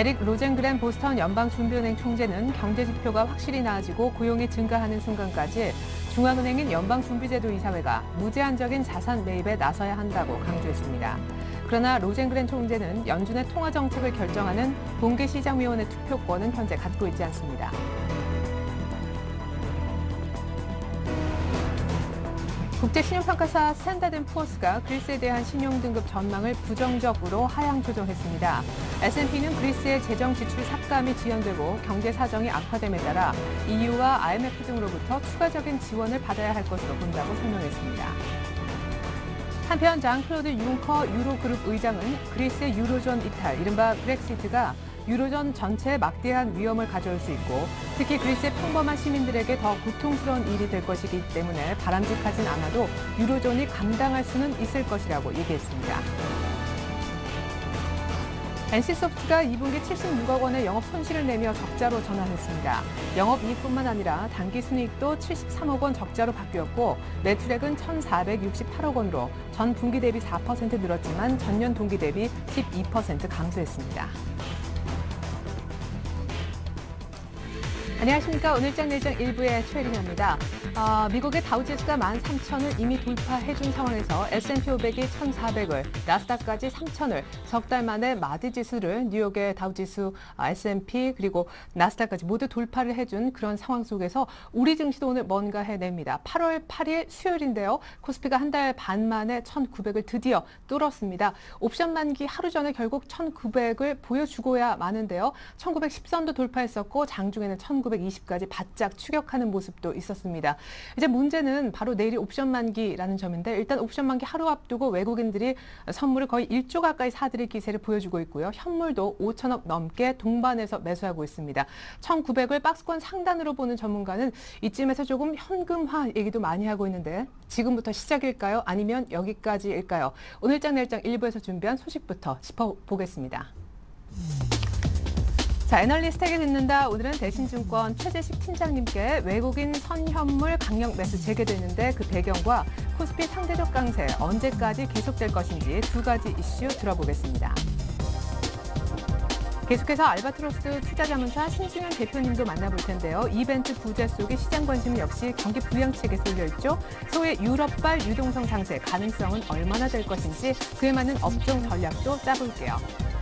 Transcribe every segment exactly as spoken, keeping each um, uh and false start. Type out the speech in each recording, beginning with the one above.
에릭 로젠그렌 보스턴 연방준비은행 총재는 경제 지표가 확실히 나아지고 고용이 증가하는 순간까지 중앙은행인 연방준비제도 이사회가 무제한적인 자산 매입에 나서야 한다고 강조했습니다. 그러나 로젠그렌 총재는 연준의 통화 정책을 결정하는 공개시장위원회 투표권은 현재 갖고 있지 않습니다. 국제신용평가사 스탠다드 앤 푸어스가 그리스에 대한 신용등급 전망을 부정적으로 하향 조정했습니다. 에스 앤 피는 그리스의 재정 지출 삭감이 지연되고 경제 사정이 악화됨에 따라 이유와 아이 엠 에프 등으로부터 추가적인 지원을 받아야 할 것으로 본다고 설명했습니다. 한편 장클로드 융커 유로그룹 의장은 그리스의 유로존 이탈, 이른바 브렉시트가 유로존 전체에 막대한 위험을 가져올 수 있고 특히 그리스의 평범한 시민들에게 더 고통스러운 일이 될 것이기 때문에 바람직하진 않아도 유로존이 감당할 수는 있을 것이라고 얘기했습니다. 엔씨소프트가 이 분기 칠십육억 원의 영업 손실을 내며 적자로 전환했습니다. 영업이익뿐만 아니라 당기순이익도 칠십삼억 원 적자로 바뀌었고 매출액은 천사백육십팔억 원으로 전 분기 대비 사 퍼센트 늘었지만 전년 동기 대비 십이 퍼센트 감소했습니다. 안녕하십니까. 오늘장 내일장 일부의 최혜린입니다. 어, 미국의 다우지수가 만 삼천을 이미 돌파해준 상황에서 에스 앤 피 오백이 천사백을, 나스닥까지 삼천을 석 달 만에 마디지수를 뉴욕의 다우지수, 에스 앤 피 그리고 나스닥까지 모두 돌파를 해준 그런 상황 속에서 우리 증시도 오늘 뭔가 해냅니다. 팔월 팔일 수요일인데요. 코스피가 한 달 반 만에 천구백을 드디어 뚫었습니다. 옵션 만기 하루 전에 결국 천구백을 보여주고야 마는데요. 천구백십 선도 돌파했었고 장중에는 천구백이십까지 바짝 추격하는 모습도 있었습니다. 이제 문제는 바로 내일이 옵션 만기라는 점인데 일단 옵션 만기 하루 앞두고 외국인들이 선물을 거의 일조 가까이 사들일 기세를 보여주고 있고요. 현물도 오천억 넘게 동반해서 매수하고 있습니다. 천구백을 박스권 상단으로 보는 전문가는 이쯤에서 조금 현금화 얘기도 많이 하고 있는데 지금부터 시작일까요? 아니면 여기까지일까요? 오늘장 내일장 일부에서 준비한 소식부터 짚어보겠습니다. 자, 애널리스트에게 듣는다. 오늘은 대신증권 최재식 팀장님께 외국인 선현물 강력 매수 재개되는데 그 배경과 코스피 상대적 강세 언제까지 계속될 것인지 두 가지 이슈 들어보겠습니다. 계속해서 알바트로스 투자자문사 신승현 대표님도 만나볼 텐데요. 이벤트 부재 속에 시장 관심 역시 경기 부양책에 쏠려있죠. 소위 유럽발 유동성 장세 가능성은 얼마나 될 것인지 그에 맞는 업종 전략도 짜볼게요.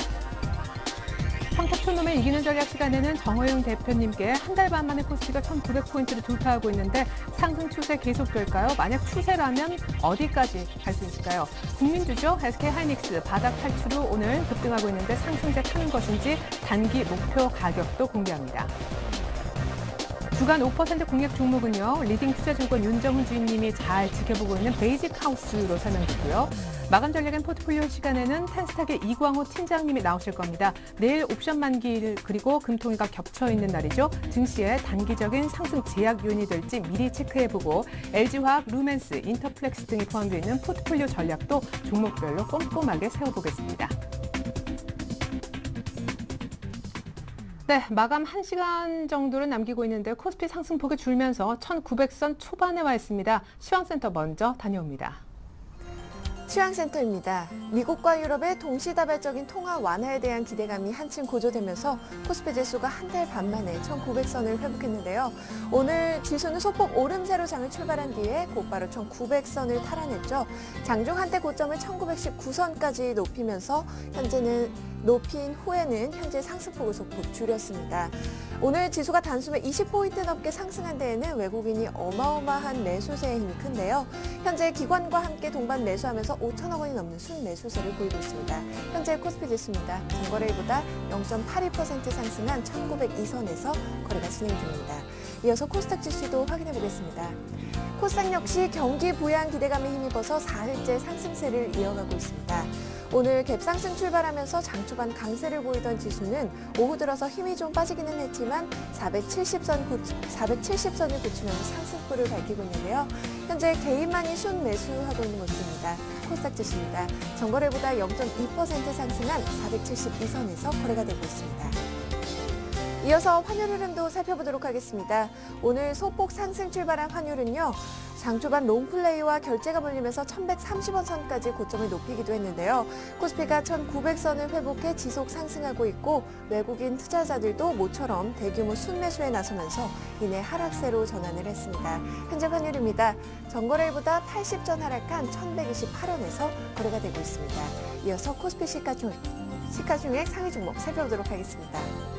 성탑촌놈의 이기는 전략 시간에는 정호영 대표님께 한 달 반 만에 코스피가 천구백 포인트를 돌파하고 있는데 상승 추세 계속될까요? 만약 추세라면 어디까지 갈 수 있을까요? 국민주죠. 에스케이 하이닉스 바닥 탈출 후 오늘 급등하고 있는데 상승세 타는 것인지 단기 목표 가격도 공개합니다. 주간 오 퍼센트 공략 종목은요. 리딩 투자증권 윤정훈 주인님이 잘 지켜보고 있는 베이직하우스로 설명드리고요. 마감 전략엔 포트폴리오 시간에는 텐스탁의 이광호 팀장님이 나오실 겁니다. 내일 옵션 만기일 그리고 금통위가 겹쳐있는 날이죠. 증시에 단기적인 상승 제약 요인이 될지 미리 체크해보고 엘지화학, 루멘스, 인터플렉스 등이 포함되어 있는 포트폴리오 전략도 종목별로 꼼꼼하게 세워보겠습니다. 네, 마감 한 시간 정도를 남기고 있는데 코스피 상승폭이 줄면서 천구백 선 초반에 와 있습니다. 시황센터 먼저 다녀옵니다. 시황센터입니다. 미국과 유럽의 동시다발적인 통화 완화에 대한 기대감이 한층 고조되면서 코스피 지수가 한 달 반 만에 천구백 선을 회복했는데요. 오늘 지수는 소폭 오름세로 장을 출발한 뒤에 곧바로 천구백 선을 탈환했죠. 장중 한때 고점을 천구백십구 선까지 높이면서 현재는 높인 후에는 현재 상승폭을 소폭 줄였습니다. 오늘 지수가 단숨에 이십 포인트 넘게 상승한 데에는 외국인이 어마어마한 매수세의 힘이 큰데요. 현재 기관과 함께 동반 매수하면서 오천억 원이 넘는 순매수세를 보이고 있습니다. 현재 코스피 지수입니다. 전거래일보다 영 점 팔이 퍼센트 상승한 천구백이 선에서 거래가 진행 중입니다. 이어서 코스닥 지수도 확인해 보겠습니다. 코스닥 역시 경기 부양 기대감에 힘입어서 사흘째 상승세를 이어가고 있습니다. 오늘 갭상승 출발하면서 장 초반 강세를 보이던 지수는 오후 들어서 힘이 좀 빠지기는 했지만 사백칠십 선 고치, 사백칠십 선을 고치면서 상승폭을 밝히고 있는데요. 현재 개인만이 순 매수하고 있는 모습입니다. 코스닥 지수입니다. 전거래보다 영 점 이 퍼센트 상승한 사백칠십이 선에서 거래가 되고 있습니다. 이어서 환율 흐름도 살펴보도록 하겠습니다. 오늘 소폭 상승 출발한 환율은요. 장 초반 롱플레이와 결제가 몰리면서 천백삼십 원 선까지 고점을 높이기도 했는데요. 코스피가 천구백 선을 회복해 지속 상승하고 있고 외국인 투자자들도 모처럼 대규모 순매수에 나서면서 이내 하락세로 전환을 했습니다. 현재 환율입니다. 전거래일보다 팔십 전 하락한 천백이십팔 원에서 거래가 되고 있습니다. 이어서 코스피 시가총액, 시가총액 상위 종목 살펴보도록 하겠습니다.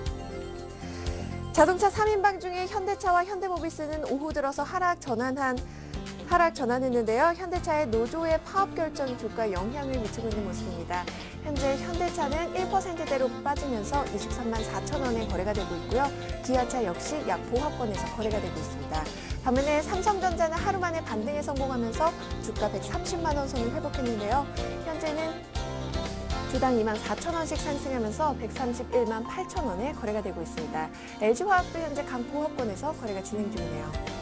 자동차 삼 인방 중에 현대차와 현대모비스는 오후 들어서 하락 전환한 하락 전환했는데요. 현대차의 노조의 파업 결정이 주가에 영향을 미치고 있는 모습입니다. 현재 현대차는 일 퍼센트대로 빠지면서 이십삼만 사천 원에 거래가 되고 있고요. 기아차 역시 약 보합권에서 거래가 되고 있습니다. 반면에 삼성전자는 하루 만에 반등에 성공하면서 주가 백삼십만 원 선을 회복했는데요. 현재는 주당 이만 사천 원씩 상승하면서 백삼십일만 팔천 원에 거래가 되고 있습니다. 엘지화학도 현재 강보합권에서 거래가 진행 중이네요.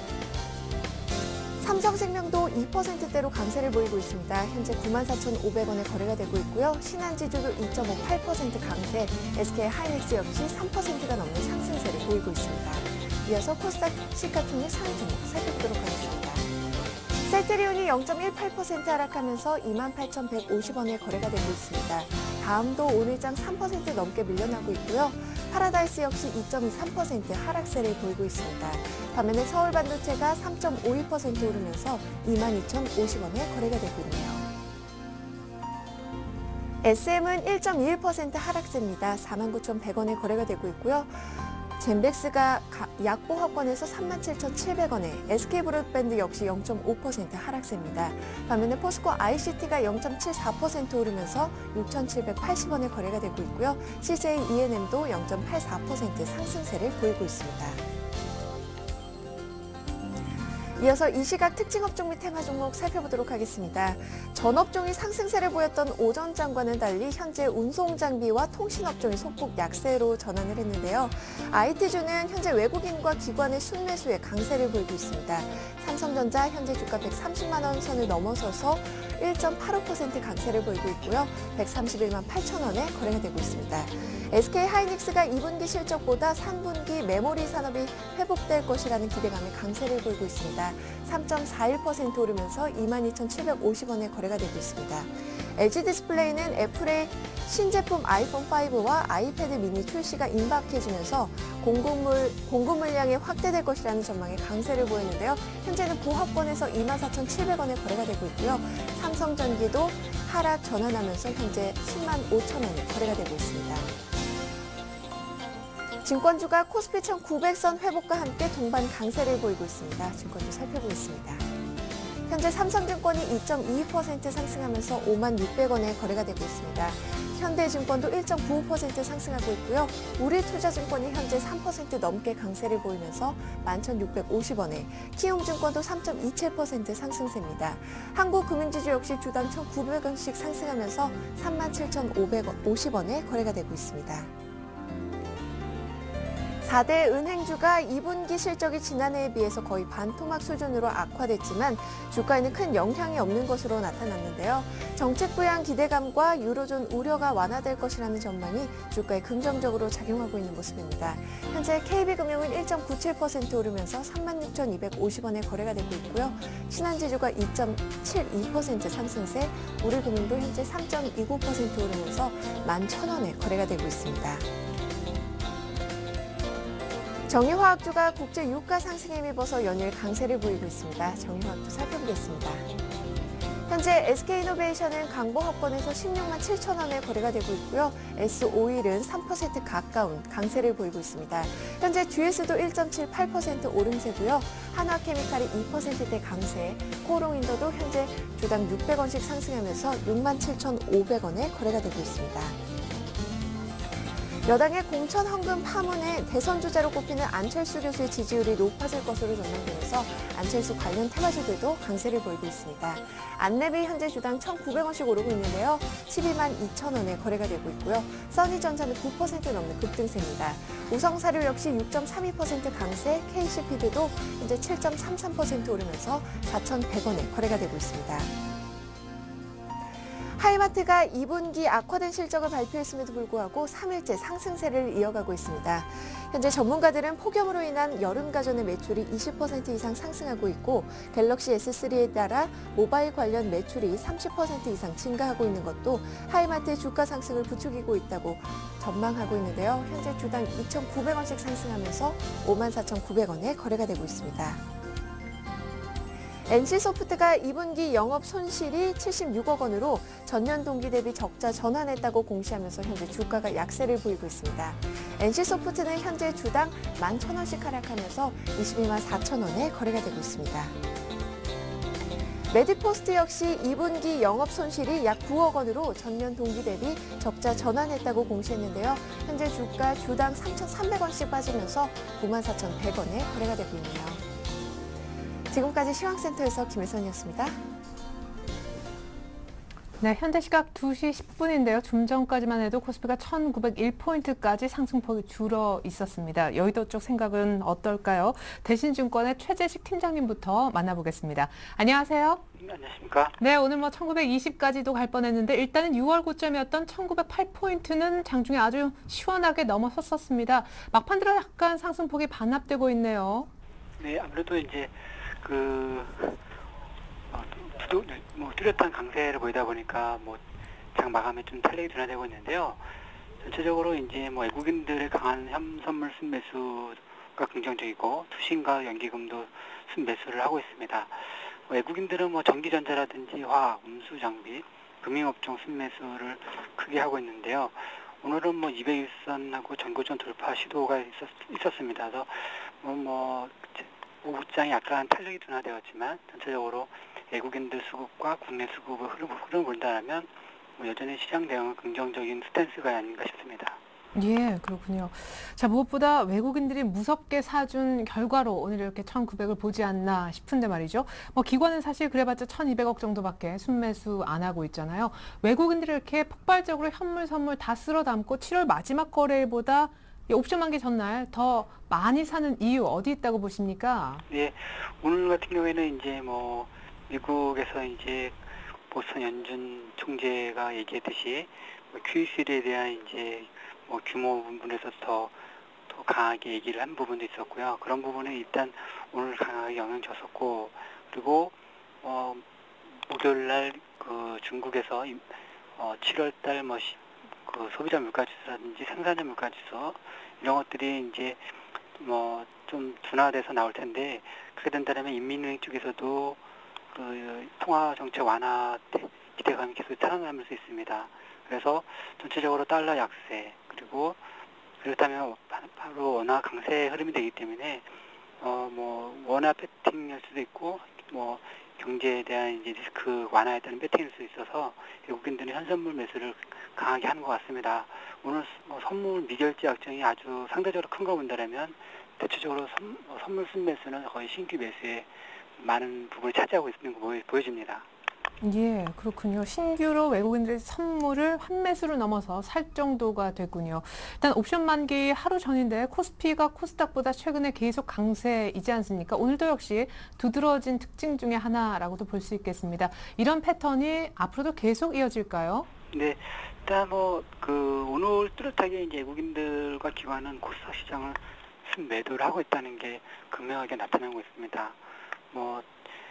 삼성생명도 이 퍼센트대로 강세를 보이고 있습니다. 현재 구만 사천오백 원에 거래가 되고 있고요. 신한지주도 이 점 오팔 퍼센트 강세, 에스케이하이닉스 역시 삼 퍼센트가 넘는 상승세를 보이고 있습니다. 이어서 코스닥 시가총액 상위 종목 살펴보도록 하겠습니다. 셀트리온이 영 점 일팔 퍼센트 하락하면서 이만 팔천백오십 원에 거래가 되고 있습니다. 다음도 오늘장 삼 퍼센트 넘게 밀려나고 있고요. 파라다이스 역시 이 점 이삼 퍼센트 하락세를 보이고 있습니다. 반면에 서울반도체가 삼 점 오이 퍼센트 오르면서 이만 이천오십 원에 거래가 되고 있네요. 에스엠은 일 점 이일 퍼센트 하락세입니다. 사만 구천백 원에 거래가 되고 있고요. 젠백스가 약보합권에서 삼만 칠천칠백 원에, 에스케이브로드밴드 역시 영 점 오 퍼센트 하락세입니다. 반면에 포스코 아이씨티가 영 점 칠사 퍼센트 오르면서 육천칠백팔십 원에 거래가 되고 있고요. 씨제이이엔엠도 영 점 팔사 퍼센트 상승세를 보이고 있습니다. 이어서 이 시각 특징 업종 및 테마 종목 살펴보도록 하겠습니다. 전 업종이 상승세를 보였던 오전장과는 달리 현재 운송 장비와 통신 업종이 소폭 약세로 전환을 했는데요. 아이티주는 현재 외국인과 기관의 순매수에 강세를 보이고 있습니다. 삼성전자 현재 주가 백삼십만 원 선을 넘어서서 일 점 팔오 퍼센트 강세를 보이고 있고요. 백삼십일만 팔천 원에 거래가 되고 있습니다. 에스케이하이닉스가 이 분기 실적보다 삼 분기 메모리 산업이 회복될 것이라는 기대감에 강세를 보이고 있습니다. 삼 점 사일 퍼센트 오르면서 이만 이천칠백오십 원에 거래가 되고 있습니다. 엘지디스플레이는 애플의 신제품 아이폰 파이브와 아이패드 미니 출시가 임박해지면서 공급물, 공급 물량이 확대될 것이라는 전망에 강세를 보였는데요. 현재는 보합권에서 이만 사천칠백 원에 거래가 되고 있고요. 삼성전기도 하락 전환하면서 현재 십만 오천 원에 거래가 되고 있습니다. 증권주가 코스피 천구백 선 회복과 함께 동반 강세를 보이고 있습니다. 증권주 살펴보겠습니다. 현재 삼성증권이 이 점 이이 퍼센트 상승하면서 오만 육백 원에 거래가 되고 있습니다. 현대증권도 일 점 구오 퍼센트 상승하고 있고요. 우리투자증권이 현재 삼 퍼센트 넘게 강세를 보이면서 만 천육백오십 원에, 키움증권도 삼 점 이칠 퍼센트 상승세입니다. 한국금융지주 역시 주당 천구백 원씩 상승하면서 삼만 칠천오백오십 원에 거래가 되고 있습니다. 사 대 은행주가 이 분기 실적이 지난해에 비해서 거의 반토막 수준으로 악화됐지만 주가에는 큰 영향이 없는 것으로 나타났는데요. 정책 부양 기대감과 유로존 우려가 완화될 것이라는 전망이 주가에 긍정적으로 작용하고 있는 모습입니다. 현재 케이비금융은 일 점 구칠 퍼센트 오르면서 삼만 육천이백오십 원에 거래가 되고 있고요. 신한지주가 이 점 칠이 퍼센트 상승세, 우리금융도 현재 삼 점 이구 퍼센트 오르면서 만 천 원에 거래가 되고 있습니다. 정유화학주가 국제 유가 상승에 힘입어서 연일 강세를 보이고 있습니다. 정유화학주 살펴보겠습니다. 현재 에스케이이노베이션은 강보합권에서 십육만 칠천 원에 거래가 되고 있고요. 에스오일은 삼 퍼센트 가까운 강세를 보이고 있습니다. 현재 지에스도 일 점 칠팔 퍼센트 오름세고요. 한화케미칼이 이 퍼센트대 강세, 코롱인더도 현재 주당 육백 원씩 상승하면서 육만 칠천오백 원에 거래가 되고 있습니다. 여당의 공천 헌금 파문에 대선 주자로 꼽히는 안철수 교수의 지지율이 높아질 것으로 전망되면서 안철수 관련 테마주들도 강세를 보이고 있습니다. 안랩이 현재 주당 천구백 원씩 오르고 있는데요. 십이만 이천 원에 거래가 되고 있고요. 써니전자는 구 퍼센트 넘는 급등세입니다. 우성사료 역시 육 점 삼이 퍼센트 강세, 케이씨피드도 현재 칠 점 삼삼 퍼센트 오르면서 사천백 원에 거래가 되고 있습니다. 하이마트가 이 분기 악화된 실적을 발표했음에도 불구하고 삼 일째 상승세를 이어가고 있습니다. 현재 전문가들은 폭염으로 인한 여름 가전의 매출이 이십 퍼센트 이상 상승하고 있고 갤럭시 에스 쓰리에 따라 모바일 관련 매출이 삼십 퍼센트 이상 증가하고 있는 것도 하이마트의 주가 상승을 부추기고 있다고 전망하고 있는데요. 현재 주당 이천구백 원씩 상승하면서 오만 사천구백 원에 거래가 되고 있습니다. 엔씨소프트가 이 분기 영업 손실이 칠십육억 원으로 전년 동기 대비 적자 전환했다고 공시하면서 현재 주가가 약세를 보이고 있습니다. 엔씨소프트는 현재 주당 만 천 원씩 하락하면서 이십이만 사천 원에 거래가 되고 있습니다. 메디포스트 역시 이 분기 영업 손실이 약 구억 원으로 전년 동기 대비 적자 전환했다고 공시했는데요. 현재 주가 주당 삼천삼백 원씩 빠지면서 구만 사천백 원에 거래가 되고 있네요. 지금까지 시황센터에서 김혜선이었습니다. 네, 현재 시각 두 시 십 분인데요. 좀 전까지만 해도 코스피가 천구백일 포인트까지 상승폭이 줄어 있었습니다. 여의도 쪽 생각은 어떨까요? 대신증권의 최재식 팀장님부터 만나보겠습니다. 안녕하세요. 네, 안녕하십니까? 네, 오늘 뭐 천구백이십까지도 갈 뻔했는데 일단은 유월 고점이었던 천구백팔 포인트는 장중에 아주 시원하게 넘어섰었습니다. 막판 들어 약간 상승폭이 반납되고 있네요. 네, 아무래도 이제 그 어, 뚜, 뭐 뚜렷한 강세를 보이다 보니까 뭐 장 마감에 좀 탄력이 둔화되고 있는데요. 전체적으로 이제 뭐 외국인들의 강한 현선물 순매수가 긍정적이고 투신과 연기금도 순매수를 하고 있습니다. 외국인들은 뭐 전기전자라든지 화학, 운수장비, 금융업종 순매수를 크게 하고 있는데요. 오늘은 뭐 이백 일선하고 전고점 돌파 시도가 있었, 있었습니다. 그래서 뭐, 뭐 오후장이 약간 탄력이 둔화되었지만 전체적으로 외국인들 수급과 국내 수급의 흐름을 흐름 본다면 뭐 여전히 시장 대응은 긍정적인 스탠스가 아닌가 싶습니다. 예, 그렇군요. 자, 무엇보다 외국인들이 무섭게 사준 결과로 오늘 이렇게 천구백을 보지 않나 싶은데 말이죠. 뭐 기관은 사실 그래봤자 천이백억 정도밖에 순매수 안 하고 있잖아요. 외국인들이 이렇게 폭발적으로 현물 선물 다 쓸어 담고 칠월 마지막 거래일보다 옵션 만기 전날 더 많이 사는 이유 어디 있다고 보십니까? 예, 오늘 같은 경우에는 이제 뭐 미국에서 이제 보스턴 연준 총재가 얘기했듯이 뭐 큐이씨에 대한 이제 뭐 규모 부분에서 더, 더 강하게 얘기를 한 부분도 있었고요. 그런 부분에 일단 오늘 강하게 영향 줬었고, 그리고 어 목요일 날 그 중국에서 어 칠월 달 뭐 그 소비자 물가지수라든지 생산자 물가지수 이런 것들이 이제 뭐 좀 둔화돼서 나올 텐데 그렇게 된다면 인민은행 쪽에서도 그 통화 정책 완화 기대감이 계속 살아남을 수 있습니다. 그래서 전체적으로 달러 약세 그리고 그렇다면 바로 원화 강세 흐름이 되기 때문에 어 뭐 원화 배팅일 수도 있고 뭐 경제에 대한 이제 리스크 완화에 따른 배팅일 수 있어서 외국인들은 현선물 매수를 강하게 하는 것 같습니다. 오늘 뭐 선물 미결제 약정이 아주 상대적으로 큰 거 본다면 대체적으로 선, 선물 순매수는 거의 신규 매수에 많은 부분을 차지하고 있는 거 보여, 보여집니다. 예, 그렇군요. 신규로 외국인들의 선물을 환매수를 넘어서 살 정도가 됐군요. 일단 옵션 만기 하루 전인데 코스피가 코스닥보다 최근에 계속 강세이지 않습니까? 오늘도 역시 두드러진 특징 중에 하나라고도 볼 수 있겠습니다. 이런 패턴이 앞으로도 계속 이어질까요? 네, 일단 뭐 그 오늘 뚜렷하게 이제 외국인들과 기관은 코스닥 시장을 순매도를 하고 있다는 게 극명하게 나타나고 있습니다. 뭐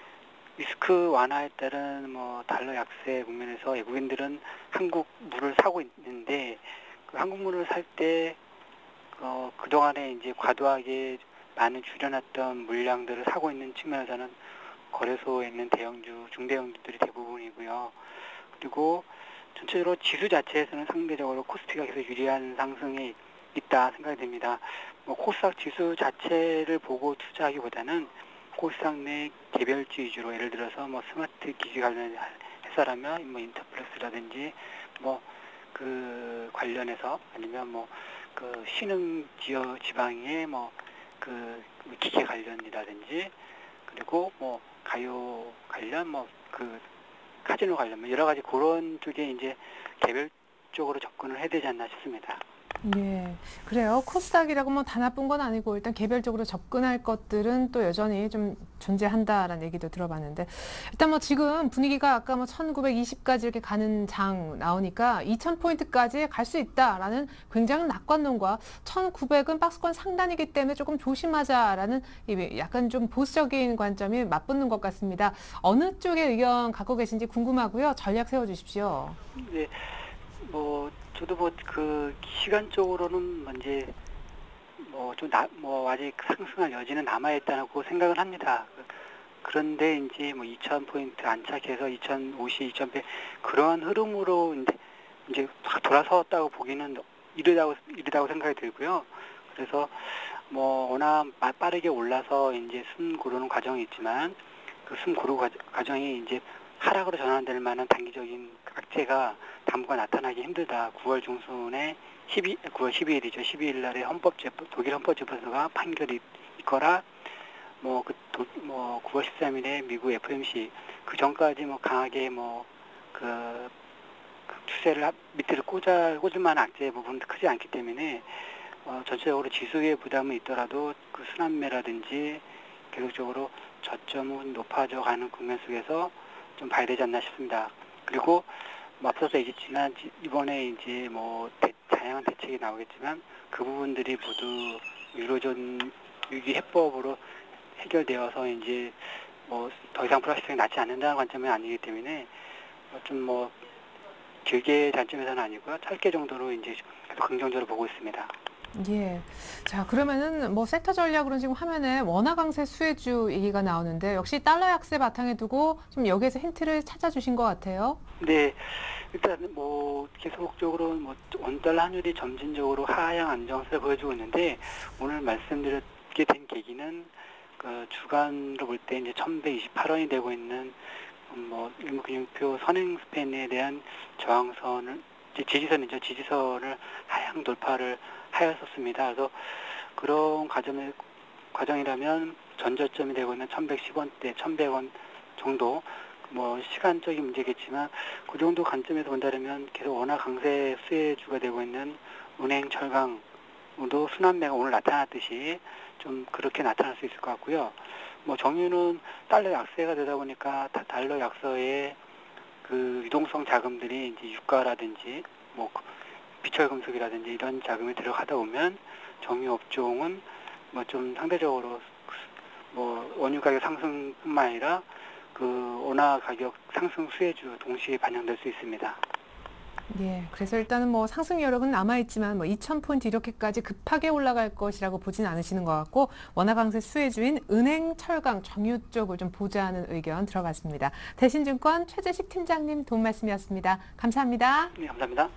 리스크 완화에 따른 뭐 달러 약세 국면에서 외국인들은 한국 물을 사고 있는데 그 한국물을 살 때 어, 그동안에 이제 과도하게 많은 줄여놨던 물량들을 사고 있는 측면에서는 거래소에 있는 대형주, 중대형주들이 대부분이고요. 그리고 전체적으로 지수 자체에서는 상대적으로 코스피가 계속 유리한 상승에 있다 생각이 됩니다. 뭐 코스닥 지수 자체를 보고 투자하기보다는 코스닥 내 개별주 위주로 예를 들어서 뭐 스마트 기기 관련 회사라면 뭐 인터플렉스라든지 뭐 그 관련해서 아니면 뭐 그 신흥 지역 지방의 뭐 그 기계 관련이라든지 그리고 뭐 가요 관련 뭐 그 카지노 관련 뭐 여러 가지 그런 쪽에 이제 개별적으로 접근을 해야 되지 않나 싶습니다. 예, 그래요. 코스닥이라고 뭐 다 나쁜 건 아니고 일단 개별적으로 접근할 것들은 또 여전히 좀 존재한다라는 얘기도 들어봤는데 일단 뭐 지금 분위기가 아까 뭐 천구백이십까지 이렇게 가는 장 나오니까 이천 포인트까지 갈 수 있다라는 굉장한 낙관론과 천구백은 박스권 상단이기 때문에 조금 조심하자라는 이 약간 좀 보수적인 관점이 맞붙는 것 같습니다. 어느 쪽에 의견 갖고 계신지 궁금하고요. 전략 세워주십시오. 네, 뭐 저도 뭐 그 시간적으로는 뭐 이제 뭐 좀 나 뭐 아직 상승할 여지는 남아 있다고 생각을 합니다. 그- 그런데 이제 뭐 이천 포인트 안착해서 이천오십, 이천백 그러한 흐름으로 이제 이제 확 돌아섰다고 보기는 이르다고 이르다고 생각이 들고요. 그래서 뭐 워낙 마- 빠르게 올라서 이제 숨 고르는 과정이 있지만 그 숨 고르 과- 과정이 이제 하락으로 전환될 만한 단기적인 악재가 당분간 나타나기 힘들다. 구월 중순에 십이, 구월 십이일이죠. 십이일 날에 헌법재판, 독일 헌법재판소가 판결이 있거나 뭐 그 뭐 구월 십삼일에 미국 에프오엠씨 그 전까지 뭐 강하게 뭐그 그 추세를 앞- 밑으로 꽂아 꽂을 만한 악재 부분도 크지 않기 때문에 어, 전체적으로 지수의 부담은 있더라도 그 순환매라든지 계속적으로 저점은 높아져 가는 국면 속에서 좀 봐야 되지 않나 싶습니다. 그리고 뭐 앞서서 얘기했지만 지- 이번에 이제 뭐 대- 다양한 대책이 나오겠지만 그 부분들이 모두 유로존 위기 해법으로 해결되어서 이제 뭐 더 이상 불확실성이 낮지 않는다는 관점이 아니기 때문에 좀 뭐 길게 관점에서는 아니고요. 짧게 정도로 이제 계속 긍정적으로 보고 있습니다. 예. 자, 그러면은 뭐 섹터 전략으로는 지금 화면에 원화 강세 수혜주 얘기가 나오는데 역시 달러 약세 바탕에 두고 좀 여기에서 힌트를 찾아주신 것 같아요. 네, 일단 뭐 계속적으로 뭐 원달러 환율이 점진적으로 하향 안정세를 보여주고 있는데 오늘 말씀드리게 된 계기는 그 주간으로 볼 때 이제 천백이십팔 원이 되고 있는 뭐 일목균형표 선행 스팬에 대한 저항선을 이제 지지선이죠. 지지선을 하향 돌파를 하였었습니다. 그래서 그런 과정을 과정이라면 전저점이 되고 있는 천백십 원대, 천백 원 정도 뭐 시간적인 문제겠지만 그 정도 관점에서 본다면 계속 원화 강세 수혜주가 되고 있는 은행 철강도 순환매가 오늘 나타났듯이 좀 그렇게 나타날 수 있을 것 같고요. 뭐 정유는 달러 약세가 되다 보니까 다- 달러 약세에 그 유동성 자금들이 이제 유가라든지 뭐 비철금속이라든지 이런 자금이 들어가다 보면 정유 업종은 뭐 좀 상대적으로 뭐 원유 가격 상승뿐만 아니라 그 원화 가격 상승 수혜주 동시에 반영될 수 있습니다. 예. 그래서 일단은 뭐 상승 여력은 남아있지만 뭐 이천 포인트 이렇게까지 급하게 올라갈 것이라고 보진 않으시는 것 같고 원화 강세 수혜주인 은행, 철강, 정유 쪽을 좀 보자는 의견 들어봤습니다. 대신증권 최재식 팀장님 도움 말씀이었습니다. 감사합니다. 네, 감사합니다.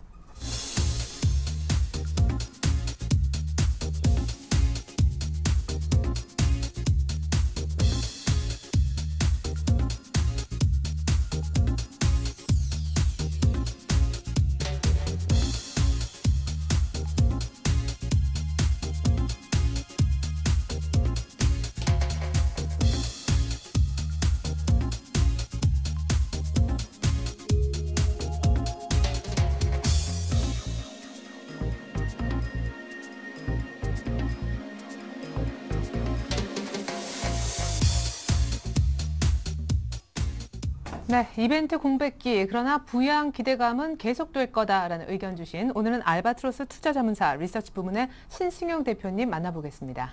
네, 이벤트 공백기 그러나 부양 기대감은 계속될 거다라는 의견 주신 오늘은 알바트로스 투자자문사 리서치 부문의 신승용 대표님 만나보겠습니다.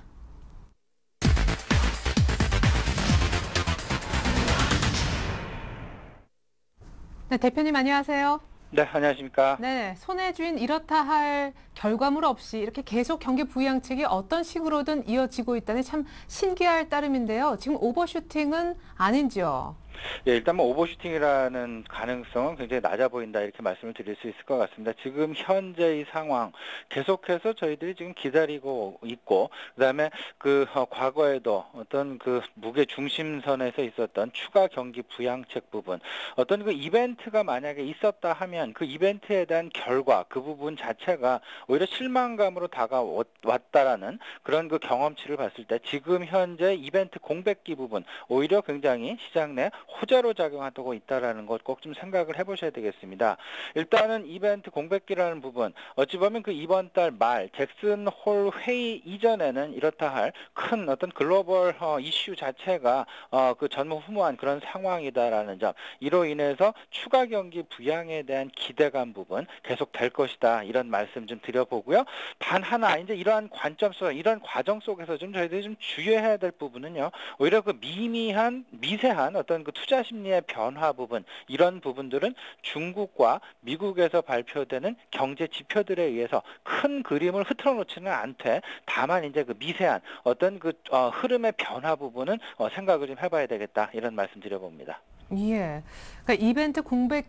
네, 대표님 안녕하세요. 네, 안녕하십니까. 네, 손해주인 이렇다 할 결과물 없이 이렇게 계속 경기 부양책이 어떤 식으로든 이어지고 있다니 참 신기할 따름인데요. 지금 오버슈팅은 아닌지요? 예, 일단 뭐 오버슈팅이라는 가능성은 굉장히 낮아 보인다 이렇게 말씀을 드릴 수 있을 것 같습니다. 지금 현재의 상황 계속해서 저희들이 지금 기다리고 있고 그다음에 그 어, 과거에도 어떤 그 무게 중심선에서 있었던 추가 경기 부양책 부분 어떤 그 이벤트가 만약에 있었다 하면 그 이벤트에 대한 결과 그 부분 자체가 오히려 실망감으로 다가왔다라는 그런 그 경험치를 봤을 때 지금 현재 이벤트 공백기 부분 오히려 굉장히 시장 내 호재로 작용하고 있다라는 것 꼭 좀 생각을 해보셔야 되겠습니다. 일단은 이벤트 공백기라는 부분, 어찌 보면 그 이번 달 말 잭슨 홀 회의 이전에는 이렇다 할 큰 어떤 글로벌 어, 이슈 자체가 어, 그 전무후무한 그런 상황이다라는 점, 이로 인해서 추가 경기 부양에 대한 기대감 부분 계속 될 것이다, 이런 말씀 좀 드려보고요. 단 하나, 이제 이러한 관점 속, 이런 과정 속에서 좀 저희들이 좀 주의해야 될 부분은요, 오히려 그 미미한, 미세한 어떤 그 투자 심리의 변화 부분, 이런 부분들은 중국과 미국에서 발표되는 경제 지표들에 의해서 큰 그림을 흐트러 놓지는 않되, 다만 이제 그 미세한 어떤 그 어, 흐름의 변화 부분은 어, 생각을 좀 해봐야 되겠다, 이런 말씀 드려봅니다. 예. 그러니까 이벤트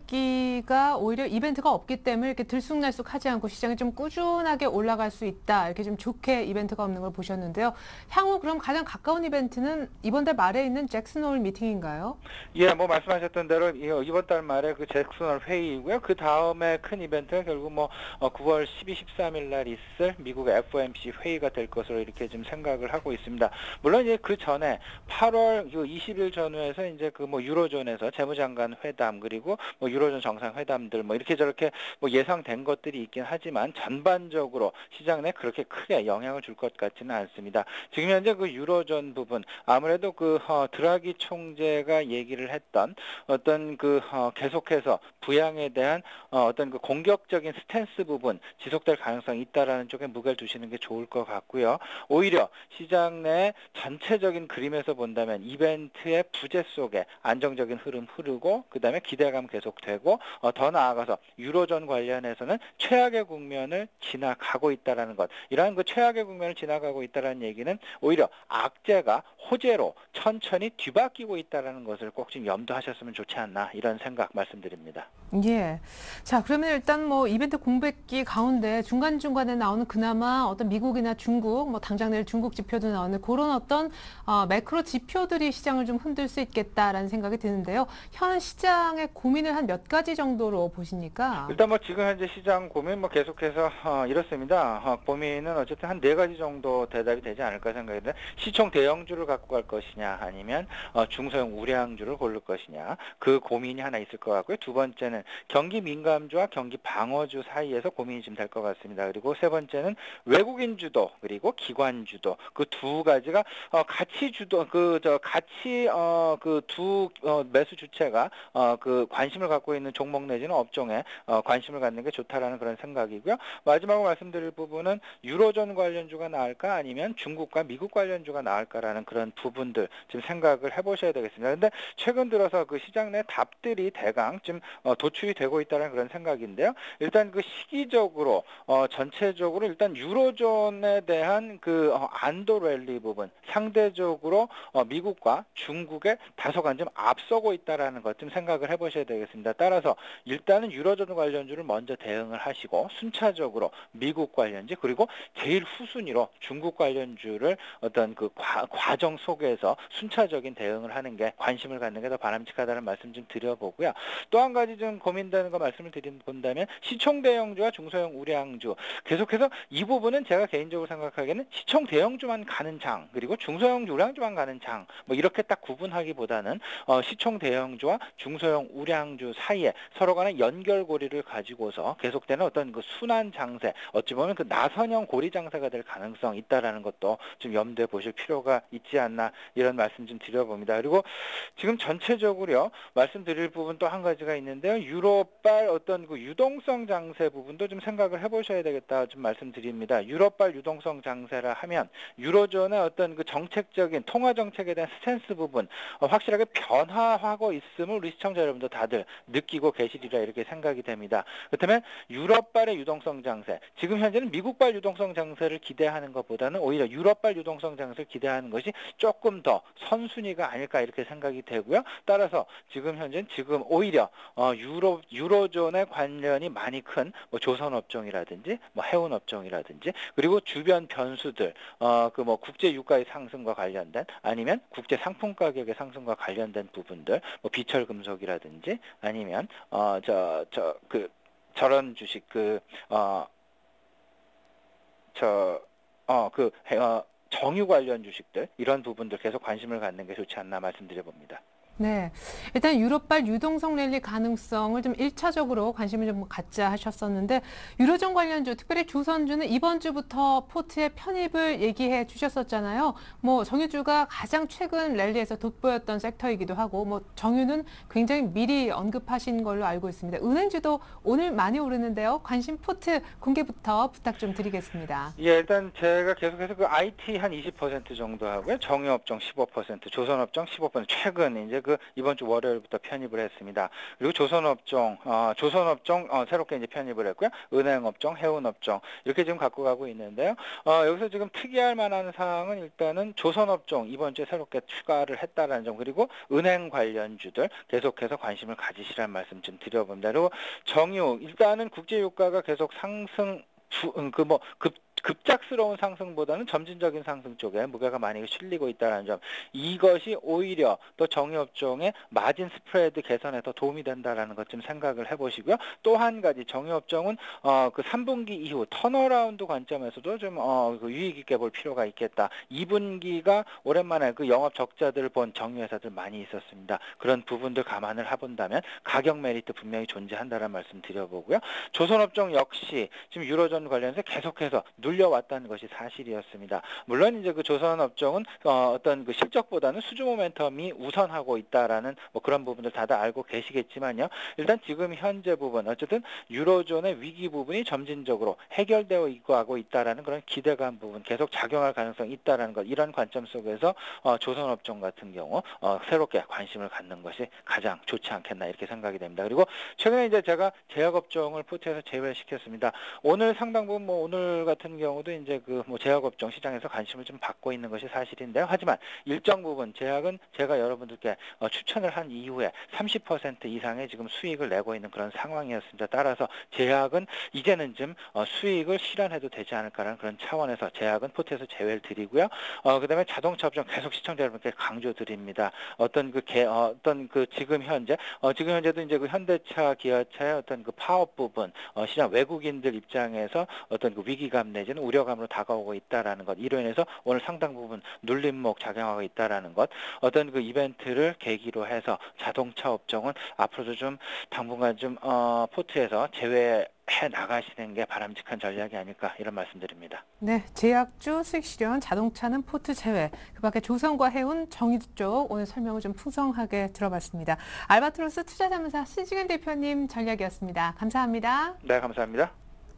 공백기가 오히려 이벤트가 없기 때문에 이렇게 들쑥날쑥하지 않고 시장이 좀 꾸준하게 올라갈 수 있다. 이렇게 좀 좋게 이벤트가 없는 걸 보셨는데요. 향후 그럼 가장 가까운 이벤트는 이번 달 말에 있는 잭슨 홀 미팅인가요? 예, 뭐 말씀하셨던 대로 이번 달 말에 그 잭슨 홀 회의이고요. 그 다음에 큰 이벤트가 결국 뭐 구월 십이, 십삼 일 날 있을 미국의 에프 오 엠 씨 회의가 될 것으로 이렇게 좀 생각을 하고 있습니다. 물론 이제 그 전에 팔월 이십 일 전후에서 이제 그 뭐 유로존 에서 재무장관 회담, 그리고 뭐 유로존 정상회담들 뭐 이렇게 저렇게 뭐 예상된 것들이 있긴 하지만 전반적으로 시장 내 그렇게 크게 영향을 줄 것 같지는 않습니다. 지금 현재 그 유로존 부분, 아무래도 그 어, 드라기 총재가 얘기를 했던 어떤 그 어, 계속해서 부양에 대한 어, 어떤 그 공격적인 스탠스 부분 지속될 가능성이 있다라는 쪽에 무게를 두시는 게 좋을 것 같고요. 오히려 시장 내 전체적인 그림에서 본다면 이벤트의 부재 속에 안정적인 흐름 흐르고, 그 다음에 기대감 계속되고, 어, 더 나아가서 유로존 관련해서는 최악의 국면을 지나가고 있다라는 것, 이러한 그 최악의 국면을 지나가고 있다라는 얘기는 오히려 악재가 호재로 천천히 뒤바뀌고 있다라는 것을 꼭 좀 염두하셨으면 좋지 않나, 이런 생각 말씀드립니다. 예. 자, 그러면 일단 뭐 이벤트 공백기 가운데 중간중간에 나오는 그나마 어떤 미국이나 중국, 뭐 당장 내일 중국 지표도 나오는 그런 어떤 어, 매크로 지표들이 시장을 좀 흔들 수 있겠다라는 생각이 드는데요. 현 시장의 고민을 한 몇 가지 정도로 보십니까? 일단 뭐 지금 현재 시장 고민 뭐 계속해서 어, 이렇습니다. 어, 고민은 어쨌든 한 네 가지 정도 대답이 되지 않을까 생각이 드는데, 시총 대형주를 갖고 갈 것이냐, 아니면 어, 중소형 우량주를 고를 것이냐, 그 고민이 하나 있을 것 같고요. 두 번째는 경기 민감주와 경기 방어주 사이에서 고민이 좀 될 것 같습니다. 그리고 세 번째는 외국인 주도 그리고 기관 주도, 그 두 가지가 어, 같이 주도 그 저 같이 어, 그 두 어, 매수 주체가 어, 그 관심을 갖고 있는 종목 내지는 업종에 어, 관심을 갖는 게 좋다라는 그런 생각이고요. 마지막으로 말씀드릴 부분은 유로존 관련주가 나을까, 아니면 중국과 미국 관련주가 나을까라는 그런 부분들 좀 생각을 해보셔야 되겠습니다. 그런데 최근 들어서 그 시장 내 답들이 대강 좀 어, 도출이 되고 있다는 그런 생각인데요. 일단 그 시기적으로 어, 전체적으로 일단 유로존에 대한 그 어, 안도 랠리 부분, 상대적으로 어, 미국과 중국에 다소간 좀 앞서고 있다라는 것 좀 생각을 해보셔야 되겠습니다. 따라서 일단은 유로존 관련주를 먼저 대응을 하시고, 순차적으로 미국 관련주, 그리고 제일 후순위로 중국 관련주를 어떤 그 과, 과정 속에서 순차적인 대응을 하는 게, 관심을 갖는 게 더 바람직하다는 말씀 좀 드려보고요. 또 한 가지 좀 고민되는 거 말씀을 드린다면, 시총 대형주와 중소형 우량주, 계속해서 이 부분은 제가 개인적으로 생각하기에는 시총 대형주만 가는 장, 그리고 중소형 우량주만 가는 장, 뭐 이렇게 딱 구분하기보다는 어, 시총 대형주와 중소형 우량주 사이에 서로 간의 연결고리를 가지고서 계속되는 어떤 그 순환 장세, 어찌 보면 그 나선형 고리 장세가 될 가능성이 있다라는 것도 좀 염두에 보실 필요가 있지 않나, 이런 말씀 좀 드려봅니다. 그리고 지금 전체적으로요, 말씀드릴 부분 또 한 가지가 있는데요. 유로발 어떤 그 유동성 장세 부분도 좀 생각을 해보셔야 되겠다 좀 말씀드립니다. 유로발 유동성 장세라 하면 유로존의 어떤 그 정책적인 통화 정책에 대한 스탠스 부분 어, 확실하게 변화하고 있음을 우리 시청자 여러분도 다들 느끼고 계시리라 이렇게 생각이 됩니다. 그렇다면 유럽발의 유동성 장세, 지금 현재는 미국발 유동성 장세를 기대하는 것보다는 오히려 유럽발 유동성 장세를 기대하는 것이 조금 더 선순위가 아닐까, 이렇게 생각이 되고요. 따라서 지금 현재는 지금 오히려 어, 유로 유로존의 관련이 많이 큰 뭐 조선 업종이라든지 뭐 해운 업종이라든지, 그리고 주변 변수들 어, 그 뭐 국제 유가의 상승과 관련된, 아니면 국제 상품 가격의 상승과 관련된 부분들, 뭐 비철 금속이라든지, 아니면 어 저 저 그 저런 주식 그 어 저 어 그 어, 정유 관련 주식들, 이런 부분들 계속 관심을 갖는 게 좋지 않나 말씀드려 봅니다. 네. 일단 유럽발 유동성 랠리 가능성을 좀 일차적으로 관심을 좀 갖자 하셨었는데 유로존 관련주, 특별히 조선주는 이번 주부터 포트의 편입을 얘기해 주셨었잖아요. 뭐 정유주가 가장 최근 랠리에서 돋보였던 섹터이기도 하고 뭐 정유는 굉장히 미리 언급하신 걸로 알고 있습니다. 은행주도 오늘 많이 오르는데요. 관심 포트 공개부터 부탁 좀 드리겠습니다. 예, 일단 제가 계속해서 그 아이티 한 이십 퍼센트 정도 하고요. 정유업종 십오 퍼센트, 조선업종 십오 퍼센트, 최근 이제 그 이번 주 월요일부터 편입을 했습니다. 그리고 조선업종, 어, 조선업종 어, 새롭게 이제 편입을 했고요. 은행업종, 해운업종 이렇게 지금 갖고 가고 있는데요. 어, 여기서 지금 특이할 만한 사항은 일단은 조선업종 이번 주에 새롭게 추가를 했다라는 점, 그리고 은행 관련주들 계속해서 관심을 가지시라는 말씀 좀 드려봅니다. 그리고 정유, 일단은 국제유가가 계속 상승 그 뭐 급 급작스러운 상승보다는 점진적인 상승 쪽에 무게가 많이 실리고 있다는 점, 이것이 오히려 또 정유업종의 마진 스프레드 개선에 더 도움이 된다라는 것 좀 생각을 해보시고요. 또 한 가지 정유업종은 어, 그 삼 분기 이후 턴어라운드 관점에서도 좀 어, 그 유익 있게 볼 필요가 있겠다. 이 분기가 오랜만에 그 영업 적자들을 본 정유회사들 많이 있었습니다. 그런 부분들 감안을 해본다면 가격 메리트 분명히 존재한다는 말씀 드려보고요. 조선업종 역시 지금 유로존 관련해서 계속해서 눌려왔다는 것이 사실이었습니다. 물론 이제 그 조선업종은 어, 어떤 그 실적보다는 수주 모멘텀이 우선하고 있다라는 뭐 그런 부분들 다들 알고 계시겠지만요. 일단 지금 현재 부분 어쨌든 유로존의 위기 부분이 점진적으로 해결되어 있고 하고 있다라는 그런 기대감 부분 계속 작용할 가능성이 있다라는 것, 이런 관점 속에서 어, 조선업종 같은 경우 어, 새롭게 관심을 갖는 것이 가장 좋지 않겠나 이렇게 생각이 됩니다. 그리고 최근에 이제 제가 제약업종을 포트에서 제외시켰습니다. 오늘 상당 부분 뭐 오늘 같은 경우도 이제 그 뭐 제약업종 시장에서 관심을 좀 받고 있는 것이 사실인데요. 하지만 일정 부분 제약은 제가 여러분들께 어, 추천을 한 이후에 삼십 퍼센트 이상의 지금 수익을 내고 있는 그런 상황이었습니다. 따라서 제약은 이제는 좀 어, 수익을 실현해도 되지 않을까라는 그런 차원에서 제약은 포트에서 제외를 드리고요. 어, 그다음에 자동차 업종 계속 시청자 여러분께 강조드립니다. 어떤 그 개, 어, 어떤 그 지금 현재 어, 지금 현재도 이제 그 현대차, 기아차의 어떤 그 파업 부분 어, 시장 외국인들 입장에서 어떤 그 위기감 내지는 우려감으로 다가오고 있다라는 것, 이로 인해서 오늘 상당 부분 눌림목 작용하고 있다라는 것, 어떤 그 이벤트를 계기로 해서 자동차 업종은 앞으로도 좀 당분간 좀 어, 포트에서 제외 해 나가시는 게 바람직한 전략이 아닐까 이런 말씀드립니다. 네, 제약주, 수익 실현, 자동차는 포트 제외. 그밖에 조선과 해운, 정유 쪽 오늘 설명을 좀 풍성하게 들어봤습니다. 알바트로스 투자자문사 신중현 대표님 전략이었습니다. 감사합니다. 네, 감사합니다.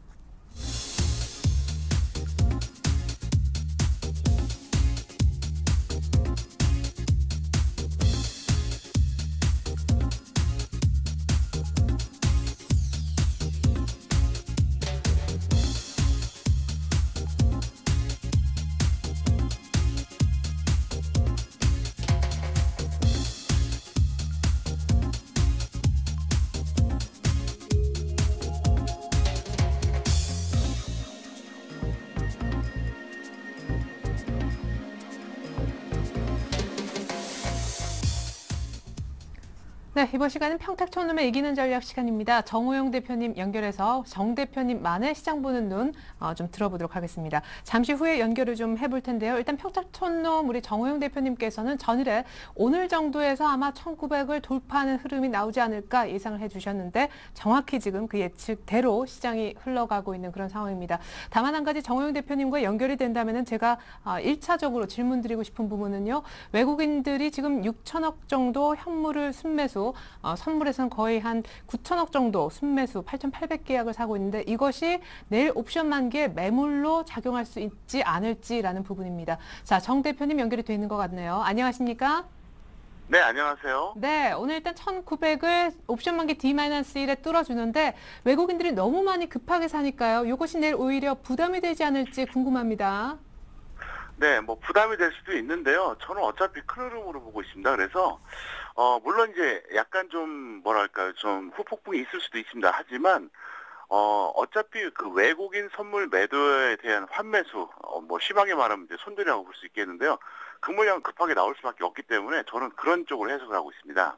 네, 이번 시간은 평택촌놈의 이기는 전략 시간입니다. 정호영 대표님 연결해서 정 대표님만의 시장 보는 눈 좀 어, 들어보도록 하겠습니다. 잠시 후에 연결을 좀 해볼 텐데요. 일단 평택촌놈 우리 정호영 대표님께서는 전일에 오늘 정도에서 아마 천구백을 돌파하는 흐름이 나오지 않을까 예상을 해주셨는데 정확히 지금 그 예측대로 시장이 흘러가고 있는 그런 상황입니다. 다만 한 가지 정호영 대표님과 연결이 된다면 제가 일차적으로 질문드리고 싶은 부분은요. 외국인들이 지금 육천억 정도 현물을 순매수, 어, 선물에서는 거의 한 구천억 정도 순매수 팔천팔백 계약을 사고 있는데 이것이 내일 옵션 만기에 매물로 작용할 수 있지 않을지라는 부분입니다. 자, 정 대표님 연결이 돼 있는 것 같네요. 안녕하십니까? 네, 안녕하세요. 네, 오늘 일단 천구백을 옵션 만기 디 일에 뚫어주는데 외국인들이 너무 많이 급하게 사니까요. 이것이 내일 오히려 부담이 되지 않을지 궁금합니다. 네, 뭐 부담이 될 수도 있는데요. 저는 어차피 큰 흐름으로 보고 있습니다. 그래서 어 물론 이제 약간 좀 뭐랄까요, 좀 후폭풍이 있을 수도 있습니다. 하지만 어 어차피 그 외국인 선물 매도에 대한 환매수, 어, 뭐 심하게 말하면 이제 손들이라고 볼 수 있겠는데요. 그 물량 급하게 나올 수밖에 없기 때문에 저는 그런 쪽으로 해석을 하고 있습니다.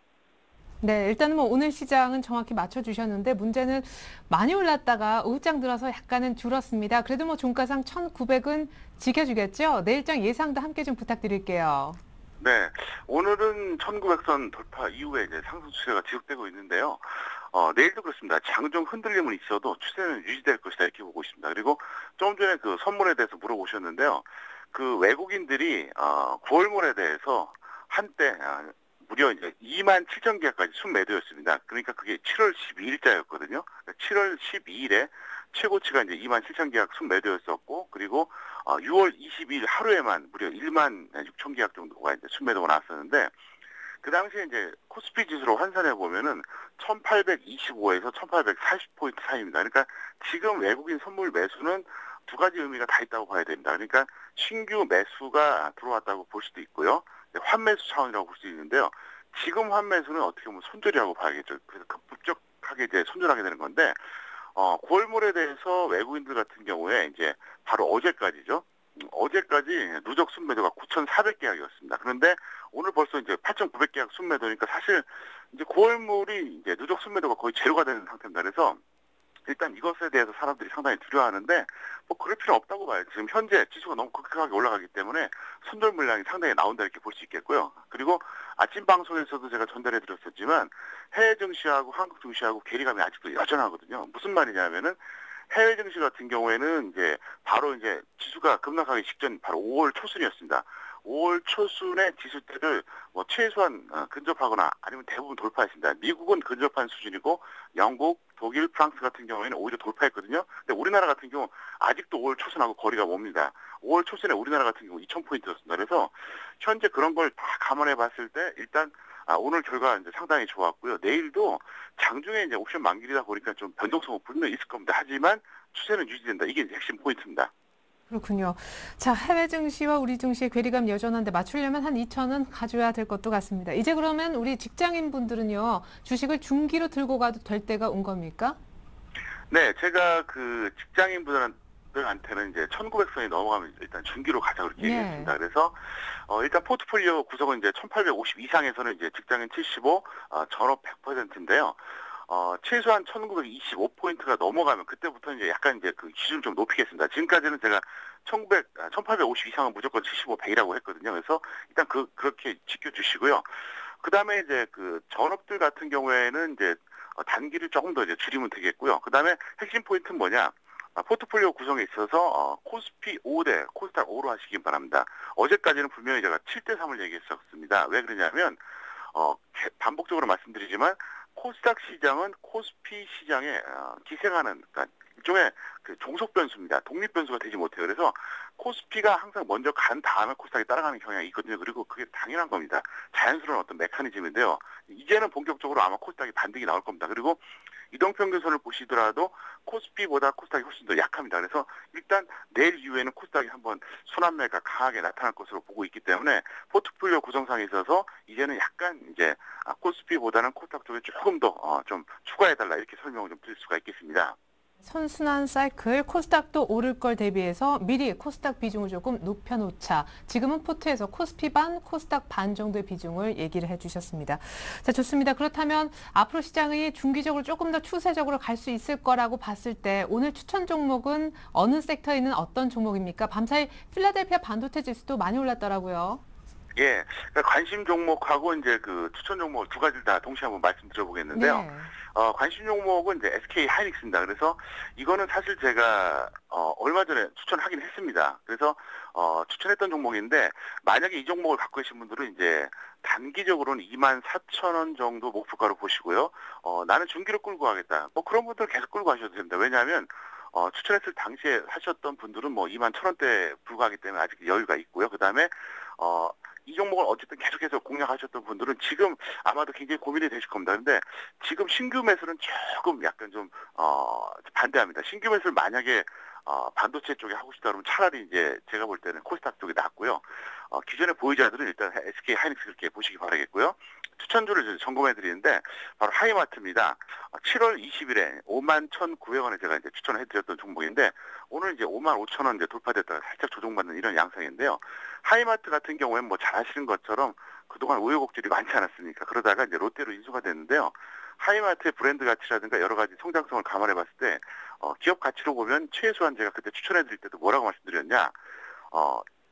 네, 일단은 뭐 오늘 시장은 정확히 맞춰주셨는데 문제는 많이 올랐다가 오후장 들어서 약간은 줄었습니다. 그래도 뭐 종가상 천구백은 지켜주겠죠? 내일장 예상도 함께 좀 부탁드릴게요. 네, 오늘은 천구백 선 돌파 이후에 이제 상승 추세가 지속되고 있는데요. 어, 내일도 그렇습니다. 장중 흔들림은 있어도 추세는 유지될 것이다 이렇게 보고 있습니다. 그리고 좀 전에 그 선물에 대해서 물어보셨는데요. 그 외국인들이 어, 구월물에 대해서 한때 아, 무려 이제 이만 칠천 계약까지 순매도였습니다. 그러니까 그게 칠월 십이일자였거든요. 칠월 십이일에 최고치가 이제 이만 칠천 계약 순매도였었고, 그리고 어, 유월 이십이일 하루에만 무려 일만 육천 계약 정도가 이제 순매도가 나왔었는데, 그 당시에 이제 코스피 지수로 환산해 보면은 천팔백이십오에서 천팔백사십 포인트 사이입니다. 그러니까 지금 외국인 선물 매수는 두 가지 의미가 다 있다고 봐야 됩니다. 그러니까 신규 매수가 들어왔다고 볼 수도 있고요. 환매수 차원이라고 볼 수 있는데요. 지금 환매수는 어떻게 보면 손절이라고 봐야겠죠. 그래서 급격하게 이제 손절하게 되는 건데, 어, 구월물에 대해서 외국인들 같은 경우에 이제 바로 어제까지죠. 어제까지 누적 순매도가 구천사백 계약이었습니다. 그런데 오늘 벌써 이제 팔천구백 계약 순매도니까 사실 이제 구월물이 이제 누적 순매도가 거의 제로가 되는 상태입니다. 그래서 일단 이것에 대해서 사람들이 상당히 두려워하는데 뭐 그럴 필요 없다고 봐요. 지금 현재 지수가 너무 급격하게 올라가기 때문에 손절 물량이 상당히 나온다 이렇게 볼 수 있겠고요. 그리고 아침 방송에서도 제가 전달해 드렸었지만 해외 증시하고 한국 증시하고 괴리감이 아직도 여전하거든요. 무슨 말이냐면은 해외 증시 같은 경우에는 이제 바로 이제 지수가 급락하기 직전 바로 오월 초순이었습니다. 오월 초순의 지수대를 뭐 최소한 근접하거나 아니면 대부분 돌파했습니다. 미국은 근접한 수준이고 영국, 독일, 프랑스 같은 경우에는 오히려 돌파했거든요. 근데 우리나라 같은 경우 아직도 오월 초순하고 거리가 멉니다. 오월 초순에 우리나라 같은 경우 이천 포인트였습니다. 그래서 현재 그런 걸 다 감안해 봤을 때 일단 아, 오늘 결과 이제 상당히 좋았고요. 내일도 장중에 이제 옵션 만기이다 보니까 좀 변동성은 분명히 있을 겁니다. 하지만 추세는 유지된다. 이게 이제 핵심 포인트입니다. 그렇군요. 자, 해외 증시와 우리 증시의 괴리감 여전한데 맞추려면 한 이천은 가져야 될 것도 같습니다. 이제 그러면 우리 직장인 분들은요, 주식을 중기로 들고 가도 될 때가 온 겁니까? 네, 제가 그 직장인 분들한테는 이제 천구백 선이 넘어가면 일단 중기로 가자 그렇게 예. 얘기했습니다. 그래서 어, 일단 포트폴리오 구성은 이제 천팔백오십 이상에서는 이제 직장인 칠십오, 어, 전업 백 퍼센트인데요. 어, 최소한 천구백이십오 포인트가 넘어가면 그때부터 이제 약간 이제 그 기준을 좀 높이겠습니다. 지금까지는 제가 천구백, 천팔백오십 이상은 무조건 칠십오, 백이라고 했거든요. 그래서 일단 그, 그렇게 지켜주시고요. 그 다음에 이제 그 전업들 같은 경우에는 이제 어, 단기를 조금 더 이제 줄이면 되겠고요. 그 다음에 핵심 포인트는 뭐냐? 아, 포트폴리오 구성에 있어서 어, 코스피 오 대 코스닥 오로 하시기 바랍니다. 어제까지는 분명히 제가 칠 대 삼을 얘기했었습니다. 왜 그러냐면 어, 반복적으로 말씀드리지만 코스닥 시장은 코스피 시장에 어, 기생하는 그러니까 일종의 그 종속 변수입니다. 독립 변수가 되지 못해요. 그래서 코스피가 항상 먼저 간 다음에 코스닥이 따라가는 경향이 있거든요. 그리고 그게 당연한 겁니다. 자연스러운 어떤 메커니즘인데요. 이제는 본격적으로 아마 코스닥이 반등이 나올 겁니다. 그리고 이동평균선을 보시더라도 코스피보다 코스닥이 훨씬 더 약합니다. 그래서 일단 내일 이후에는 코스닥이 한번 순환매가 강하게 나타날 것으로 보고 있기 때문에 포트폴리오 구성상에 있어서 이제는 약간 이제 코스피보다는 코스닥 쪽에 조금 더 좀 추가해달라 이렇게 설명을 좀 드릴 수가 있겠습니다. 선순환 사이클, 코스닥도 오를 걸 대비해서 미리 코스닥 비중을 조금 높여놓자. 지금은 포트에서 코스피 반, 코스닥 반 정도의 비중을 얘기를 해주셨습니다. 자, 좋습니다. 그렇다면 앞으로 시장이 중기적으로 조금 더 추세적으로 갈 수 있을 거라고 봤을 때 오늘 추천 종목은 어느 섹터에 있는 어떤 종목입니까? 밤사이 필라델피아 반도체 지수도 많이 올랐더라고요. 예, 그러니까 관심 종목하고 이제 그 추천 종목 두 가지를 다 동시에 한번 말씀드려보겠는데요. 네. 어, 관심 종목은 이제 에스케이 하이닉스입니다. 그래서 이거는 사실 제가 어, 얼마 전에 추천하긴 했습니다. 그래서 어, 추천했던 종목인데 만약에 이 종목을 갖고 계신 분들은 이제 단기적으로는 이만 사천 원 정도 목표가로 보시고요. 어, 나는 중기로 끌고 가겠다. 뭐 그런 분들 계속 끌고 가셔도 됩니다. 왜냐하면 어, 추천했을 당시에 하셨던 분들은 뭐 이만 천 원대에 불과하기 때문에 아직 여유가 있고요. 그 다음에 어, 이 종목을 어쨌든 계속해서 공략하셨던 분들은 지금 아마도 굉장히 고민이 되실 겁니다. 근데 지금 신규 매수는 조금 약간 좀, 어, 반대합니다. 신규 매수를 만약에, 어, 반도체 쪽에 하고 싶다 그러면 차라리 이제 제가 볼 때는 코스닥 쪽이 낫고요. 어, 기존의 보유자들은 일단 에스케이 하이닉스 그렇게 보시기 바라겠고요. 추천주를 점검해 드리는데 바로 하이마트입니다. 칠월 이십일에 오만 천구백 원에 제가 이제 추천을 해드렸던 종목인데 오늘 이제 오만 오천 원 이제 돌파됐다가 살짝 조정받는 이런 양상인데요. 하이마트 같은 경우에는 뭐 잘 아시는 것처럼 그동안 우여곡절이 많지 않았습니까? 그러다가 이제 롯데로 인수가 됐는데요. 하이마트의 브랜드 가치라든가 여러 가지 성장성을 감안해 봤을 때 어, 기업 가치로 보면 최소한 제가 그때 추천해 드릴 때도 뭐라고 말씀드렸냐? 어,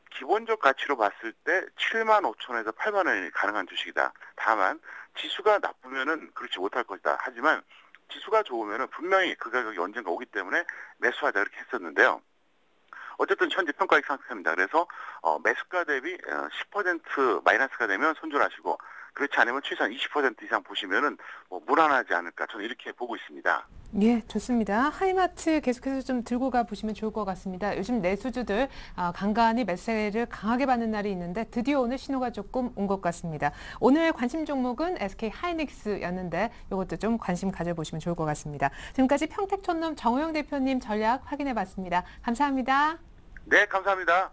기본적 가치로 봤을 때 칠만 오천에서 팔만 원이 가능한 주식이다. 다만 지수가 나쁘면은 그렇지 못할 것이다. 하지만 지수가 좋으면은 분명히 그 가격이 언젠가 오기 때문에 매수하자 이렇게 했었는데요. 어쨌든 현재 평가액 상승합니다. 그래서 어, 매수가 대비 십 퍼센트 마이너스가 되면 손절하시고 그렇지 않으면 최소한 이십 퍼센트 이상 보시면은 뭐 무난하지 않을까 저는 이렇게 보고 있습니다. 예, 좋습니다. 하이마트 계속해서 좀 들고 가 보시면 좋을 것 같습니다. 요즘 내수주들 아, 간간히 매세를 강하게 받는 날이 있는데 드디어 오늘 신호가 조금 온 것 같습니다. 오늘 관심 종목은 에스케이 하이닉스였는데 이것도 좀 관심 가져보시면 좋을 것 같습니다. 지금까지 평택촌놈 정호영 대표님 전략 확인해봤습니다. 감사합니다. 네, 감사합니다.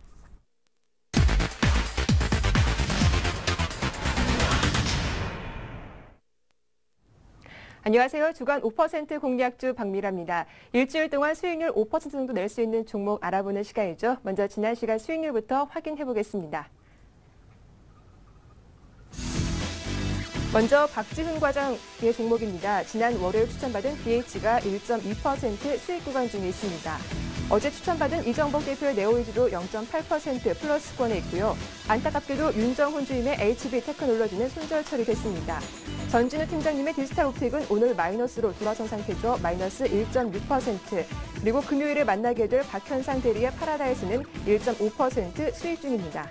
안녕하세요. 주간 오 퍼센트 공략주 박미라입니다. 일주일 동안 수익률 오 퍼센트 정도 낼 수 있는 종목 알아보는 시간이죠. 먼저 지난 시간 수익률부터 확인해 보겠습니다. 먼저 박지훈 과장의 종목입니다. 지난 월요일 추천받은 비에이치가 일 점 이 퍼센트 수익 구간 중에 있습니다. 어제 추천받은 이정복 대표의 네오이즈도 영 점 팔 퍼센트 플러스권에 있고요. 안타깝게도 윤정훈 주임의 에이치비테크놀로지는 손절 처리됐습니다. 전진우 팀장님의 디지털옵틱은 오늘 마이너스로 돌아선 상태죠. 마이너스 일 점 육 퍼센트. 그리고 금요일에 만나게 될 박현상 대리의 파라다이스는 일 점 오 퍼센트 수익 중입니다.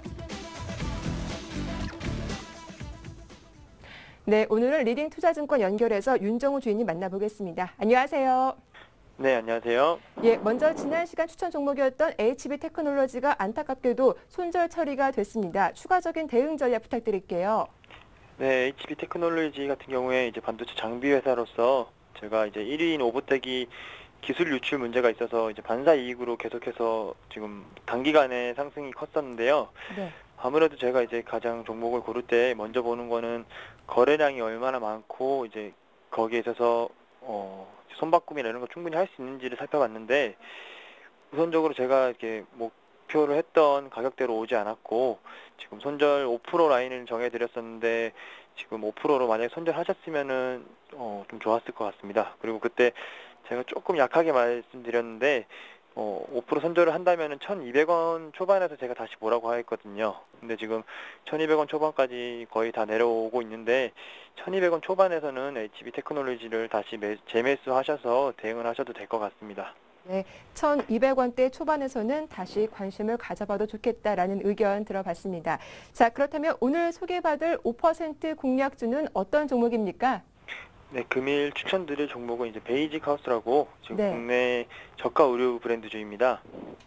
네, 오늘은 리딩 투자증권 연결해서 윤정우 주인님 만나보겠습니다. 안녕하세요. 네, 안녕하세요. 예, 먼저 지난 시간 추천 종목이었던 에이치비테크놀로지가 안타깝게도 손절 처리가 됐습니다. 추가적인 대응 전략 부탁드릴게요. 네, 에이치비테크놀로지 같은 경우에 이제 반도체 장비 회사로서 제가 이제 일 위인 오보텍이 기술 유출 문제가 있어서 이제 반사 이익으로 계속해서 지금 단기간에 상승이 컸었는데요. 네. 아무래도 제가 이제 가장 종목을 고를 때 먼저 보는 거는 거래량이 얼마나 많고 이제 거기에 있어서 어 손바꿈이나 이런 거 충분히 할 수 있는지를 살펴봤는데 우선적으로 제가 이렇게 목표를 했던 가격대로 오지 않았고 지금 손절 오 퍼센트 라인을 정해드렸었는데 지금 오 퍼센트로 만약에 손절하셨으면은 어 좀 좋았을 것 같습니다. 그리고 그때 제가 조금 약하게 말씀드렸는데 어, 오 퍼센트 손절을 한다면은 천이백 원 초반에서 제가 다시 보라고 하였거든요. 근데 지금 천이백 원 초반까지 거의 다 내려오고 있는데 천이백 원 초반에서는 에이치비테크놀로지를 다시 매, 재매수 하셔서 대응을 하셔도 될 것 같습니다. 네, 천이백 원대 초반에서는 다시 관심을 가져봐도 좋겠다라는 의견 들어봤습니다. 자, 그렇다면 오늘 소개받을 오 퍼센트 공략주는 어떤 종목입니까? 네, 금일 추천드릴 종목은 이제 베이직 하우스라고 지금 네. 국내 저가 의류 브랜드주입니다.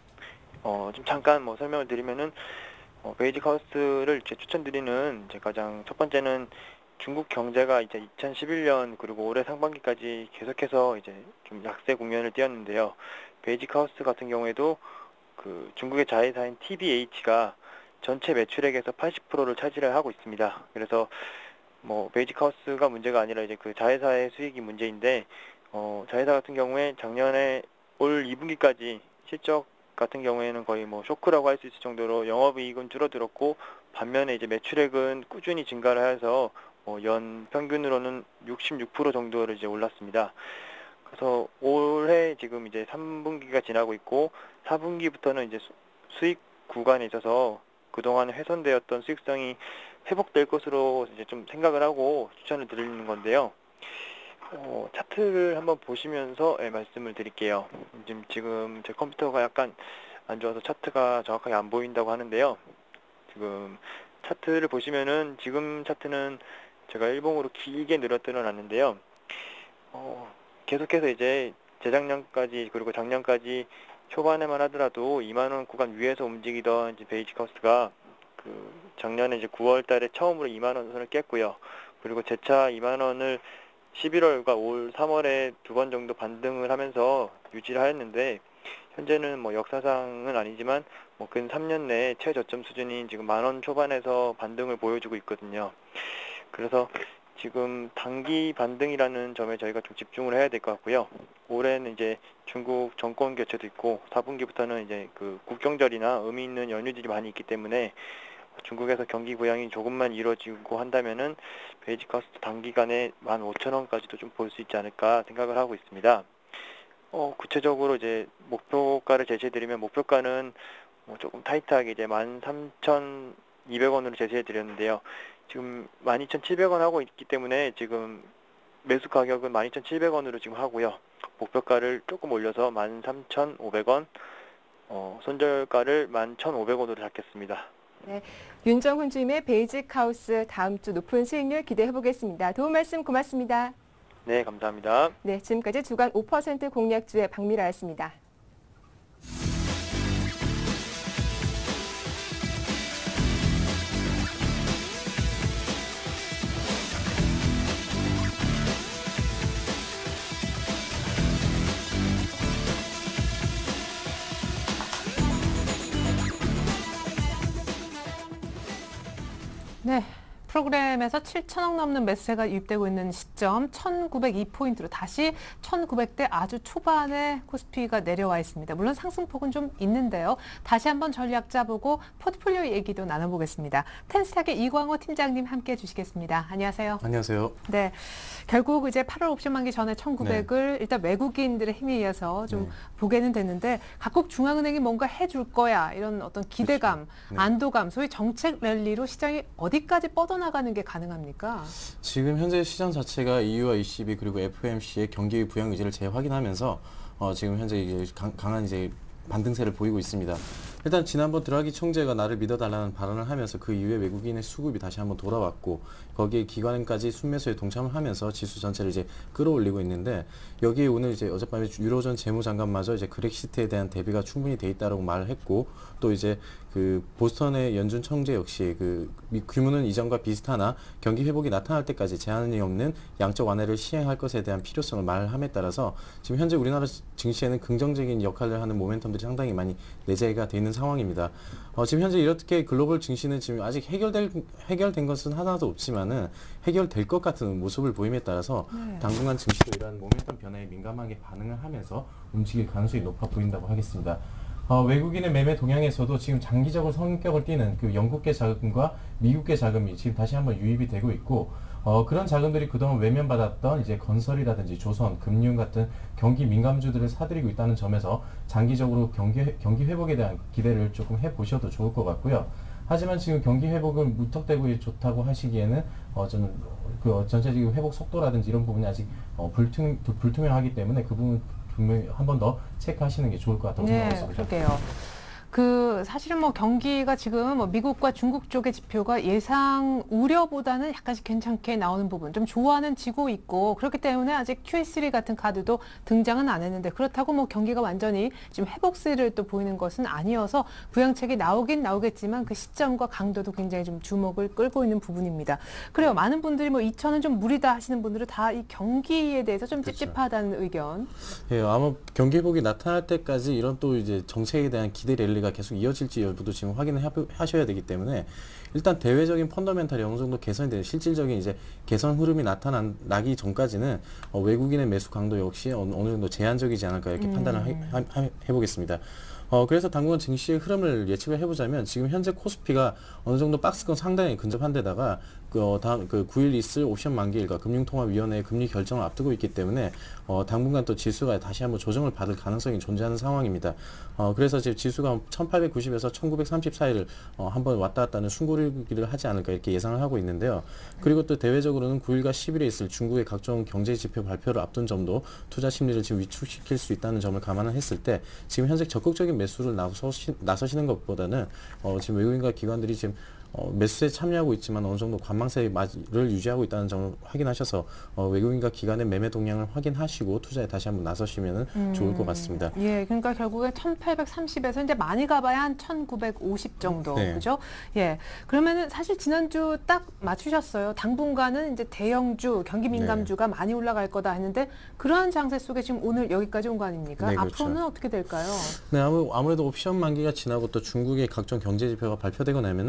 어, 좀 잠깐 뭐 설명을 드리면은 어, 베이직 하우스를 이제 추천드리는 이제 가장 첫 번째는 중국 경제가 이제 이천십일 년 그리고 올해 상반기까지 계속해서 이제 좀 약세 국면을 띄었는데요. 베이직 하우스 같은 경우에도 그 중국의 자회사인 티비에이치가 전체 매출액에서 팔십 퍼센트를 차지를 하고 있습니다. 그래서 뭐 베이직 하우스가 문제가 아니라 이제 그 자회사의 수익이 문제인데 어 자회사 같은 경우에 작년에 올 이 분기까지 실적 같은 경우에는 거의 뭐 쇼크라고 할 수 있을 정도로 영업이익은 줄어들었고 반면에 이제 매출액은 꾸준히 증가를 해서 어 연 평균으로는 육십육 퍼센트 정도를 이제 올랐습니다. 그래서 올해 지금 이제 삼 분기가 지나고 있고 사 분기부터는 이제 수, 수익 구간에 있어서 그동안 훼손되었던 수익성이 회복될 것으로 이제 좀 생각을 하고 추천을 드리는 건데요. 어, 차트를 한번 보시면서 예, 말씀을 드릴게요. 지금, 지금 제 컴퓨터가 약간 안 좋아서 차트가 정확하게 안 보인다고 하는데요. 지금 차트를 보시면은 지금 차트는 제가 일봉으로 길게 늘어뜨려 놨는데요. 어, 계속해서 이제 재작년까지 그리고 작년까지 초반에만 하더라도 이만 원 구간 위에서 움직이던 이제 베이직 하우스가 그 작년에 이제 구월 달에 처음으로 이만 원 선을 깼고요. 그리고 재차 이만 원을 십일월과 올 삼월에 두 번 정도 반등을 하면서 유지를 하였는데 현재는 뭐 역사상은 아니지만 뭐 근 삼 년 내에 최저점 수준인 지금 만 원 초반에서 반등을 보여주고 있거든요. 그래서 지금 단기 반등이라는 점에 저희가 좀 집중을 해야 될 것 같고요. 올해는 이제 중국 정권 교체도 있고 사 분기부터는 이제 그 국경절이나 의미 있는 연휴들이 많이 있기 때문에 중국에서 경기 부양이 조금만 이루어지고 한다면은 베이직 하우스 단기간에 만 오천 원까지도 좀 볼 수 있지 않을까 생각을 하고 있습니다. 어, 구체적으로 이제 목표가를 제시해드리면 목표가는 뭐 조금 타이트하게 이제 만 삼천이백 원으로 제시해 드렸는데요. 지금 만 이천칠백 원 하고 있기 때문에 지금 매수 가격은 만 이천칠백 원으로 지금 하고요. 목표가를 조금 올려서 만 삼천오백 원, 어, 손절가를 만 천오백 원으로 잡겠습니다. 네, 윤정훈 주임의 베이직 하우스 다음 주 높은 수익률 기대해 보겠습니다. 도움 말씀 고맙습니다. 네, 감사합니다. 네, 지금까지 주간 오 퍼센트 공략주의 박미라였습니다. 네. 프로그램에서 칠천억 넘는 매수세가 유입되고 있는 시점 천구백이 포인트로 다시 천구백 대 아주 초반에 코스피가 내려와 있습니다. 물론 상승폭은 좀 있는데요. 다시 한번 전략 짜보고 포트폴리오 얘기도 나눠보겠습니다. 텐스탁의 이광호 팀장님 함께해 주시겠습니다. 안녕하세요. 안녕하세요. 네, 결국 이제 팔월 옵션 만기 전에 천구백을 네. 일단 외국인들의 힘에 의해서 좀 네. 보게는 됐는데 각국 중앙은행이 뭔가 해줄 거야 이런 어떤 기대감, 그렇죠. 네. 안도감, 소위 정책 랠리로 시장이 어디까지 뻗어 나가는 게 가능합니까? 지금 현재 시장 자체가 이유와 이씨비 그리고 에프오엠씨의 경기 부양 의지를 재확인하면서 어, 지금 현재 이제 강, 강한 이제 반등세를 보이고 있습니다. 일단 지난번 드라기 총재가 나를 믿어달라는 발언을 하면서 그 이후에 외국인의 수급이 다시 한번 돌아왔고 거기에 기관까지 순매수에 동참을 하면서 지수 전체를 이제 끌어올리고 있는데 여기에 오늘 이제 어젯밤에 유로존 재무장관마저 이제 그렉시트에 대한 대비가 충분히 돼 있다라고 말을 했고 또 이제 그 보스턴의 연준 총재 역시 그 규모는 이전과 비슷하나 경기 회복이 나타날 때까지 제한이 없는 양적 완화를 시행할 것에 대한 필요성을 말함에 따라서 지금 현재 우리나라 증시에는 긍정적인 역할을 하는 모멘텀들이 상당히 많이 내재가 돼 있는 상황입니다. 어, 지금 현재 이렇게 글로벌 증시는 지금 아직 해결될 해결된 것은 하나도 없지만은 해결될 것 같은 모습을 보임에 따라서 네. 당분간 증시도 이러한 모멘텀 변화에 민감하게 반응을 하면서 움직일 가능성이 높아 보인다고 하겠습니다. 어, 외국인의 매매 동향에서도 지금 장기적으로 성격을 띠는 그 영국계 자금과 미국계 자금이 지금 다시 한번 유입이 되고 있고 어, 그런 자금들이 그동안 외면받았던 이제 건설이라든지 조선, 금융 같은 경기 민감주들을 사들이고 있다는 점에서 장기적으로 경기, 경기 회복에 대한 기대를 조금 해보셔도 좋을 것 같고요. 하지만 지금 경기 회복은 무턱대고 좋다고 하시기에는 어, 저는 그 전체적인 회복 속도라든지 이런 부분이 아직 어, 불투, 불투명하기 때문에 그 부분 분명히 한 번 더 체크하시는 게 좋을 것 같다고 네, 생각합니다. 그러게요. 그 사실은 뭐 경기가 지금 뭐 미국과 중국 쪽의 지표가 예상 우려보다는 약간씩 괜찮게 나오는 부분 좀 좋아는 지고 있고 그렇기 때문에 아직 큐에스쓰리 같은 카드도 등장은 안 했는데 그렇다고 뭐 경기가 완전히 지금 회복세를 또 보이는 것은 아니어서 부양책이 나오긴 나오겠지만 그 시점과 강도도 굉장히 좀 주목을 끌고 있는 부분입니다. 그래요. 많은 분들이 뭐 이천은 좀 무리다 하시는 분들은 다 이 경기에 대해서 좀 그렇죠. 찝찝하다는 의견. 예, 아마 경기 회복이 나타날 때까지 이런 또 이제 정책에 대한 기대 랠리 가 계속 이어질지 여부도 지금 확인을 하셔야 되기 때문에 일단 대외적인 펀더멘탈이 어느 정도 개선이 되는 실질적인 이제 개선 흐름이 나타나기 전까지는 어, 외국인의 매수 강도 역시 어느, 어느 정도 제한적이지 않을까 이렇게 음. 판단을 하, 하, 해보겠습니다. 어, 그래서 당분간 증시의 흐름을 예측을 해보자면 지금 현재 코스피가 어느 정도 박스권 상당히 근접한 데다가 그, 어, 다음, 그 구 일 있을 옵션 만기일과 금융통화위원회의 금리 결정을 앞두고 있기 때문에 어, 당분간 또 지수가 다시 한번 조정을 받을 가능성이 존재하는 상황입니다. 어, 그래서 지금 지수가 천팔백구십에서 천구백삼십 사이를 어, 한번 왔다 갔다 하는 숨고르기를 하지 않을까 이렇게 예상을 하고 있는데요. 그리고 또 대외적으로는 구 일과 십 일에 있을 중국의 각종 경제 지표 발표를 앞둔 점도 투자 심리를 지금 위축시킬 수 있다는 점을 감안을 했을 때 지금 현재 적극적인 매수를 나서시, 나서시는 것보다는 어, 지금 외국인과 기관들이 지금 어, 매수세에 참여하고 있지만 어느 정도 관망세를 유지하고 있다는 점을 확인하셔서 어, 외국인과 기관의 매매 동향을 확인하시고 투자에 다시 한번 나서시면 음, 좋을 것 같습니다. 예, 그러니까 결국에 천팔백삼십에서 이제 많이 가봐야 한 천구백오십 정도, 네. 그죠? 예, 그러면은 사실 지난주 딱 맞추셨어요. 당분간은 이제 대형주, 경기 민감주가 네. 많이 올라갈 거다 했는데 그러한 장세 속에 지금 오늘 여기까지 온 거 아닙니까? 네, 그렇죠. 앞으로는 어떻게 될까요? 네, 아무, 아무래도 옵션 만기가 지나고 또 중국의 각종 경제 지표가 발표되고 나면은 네. 이제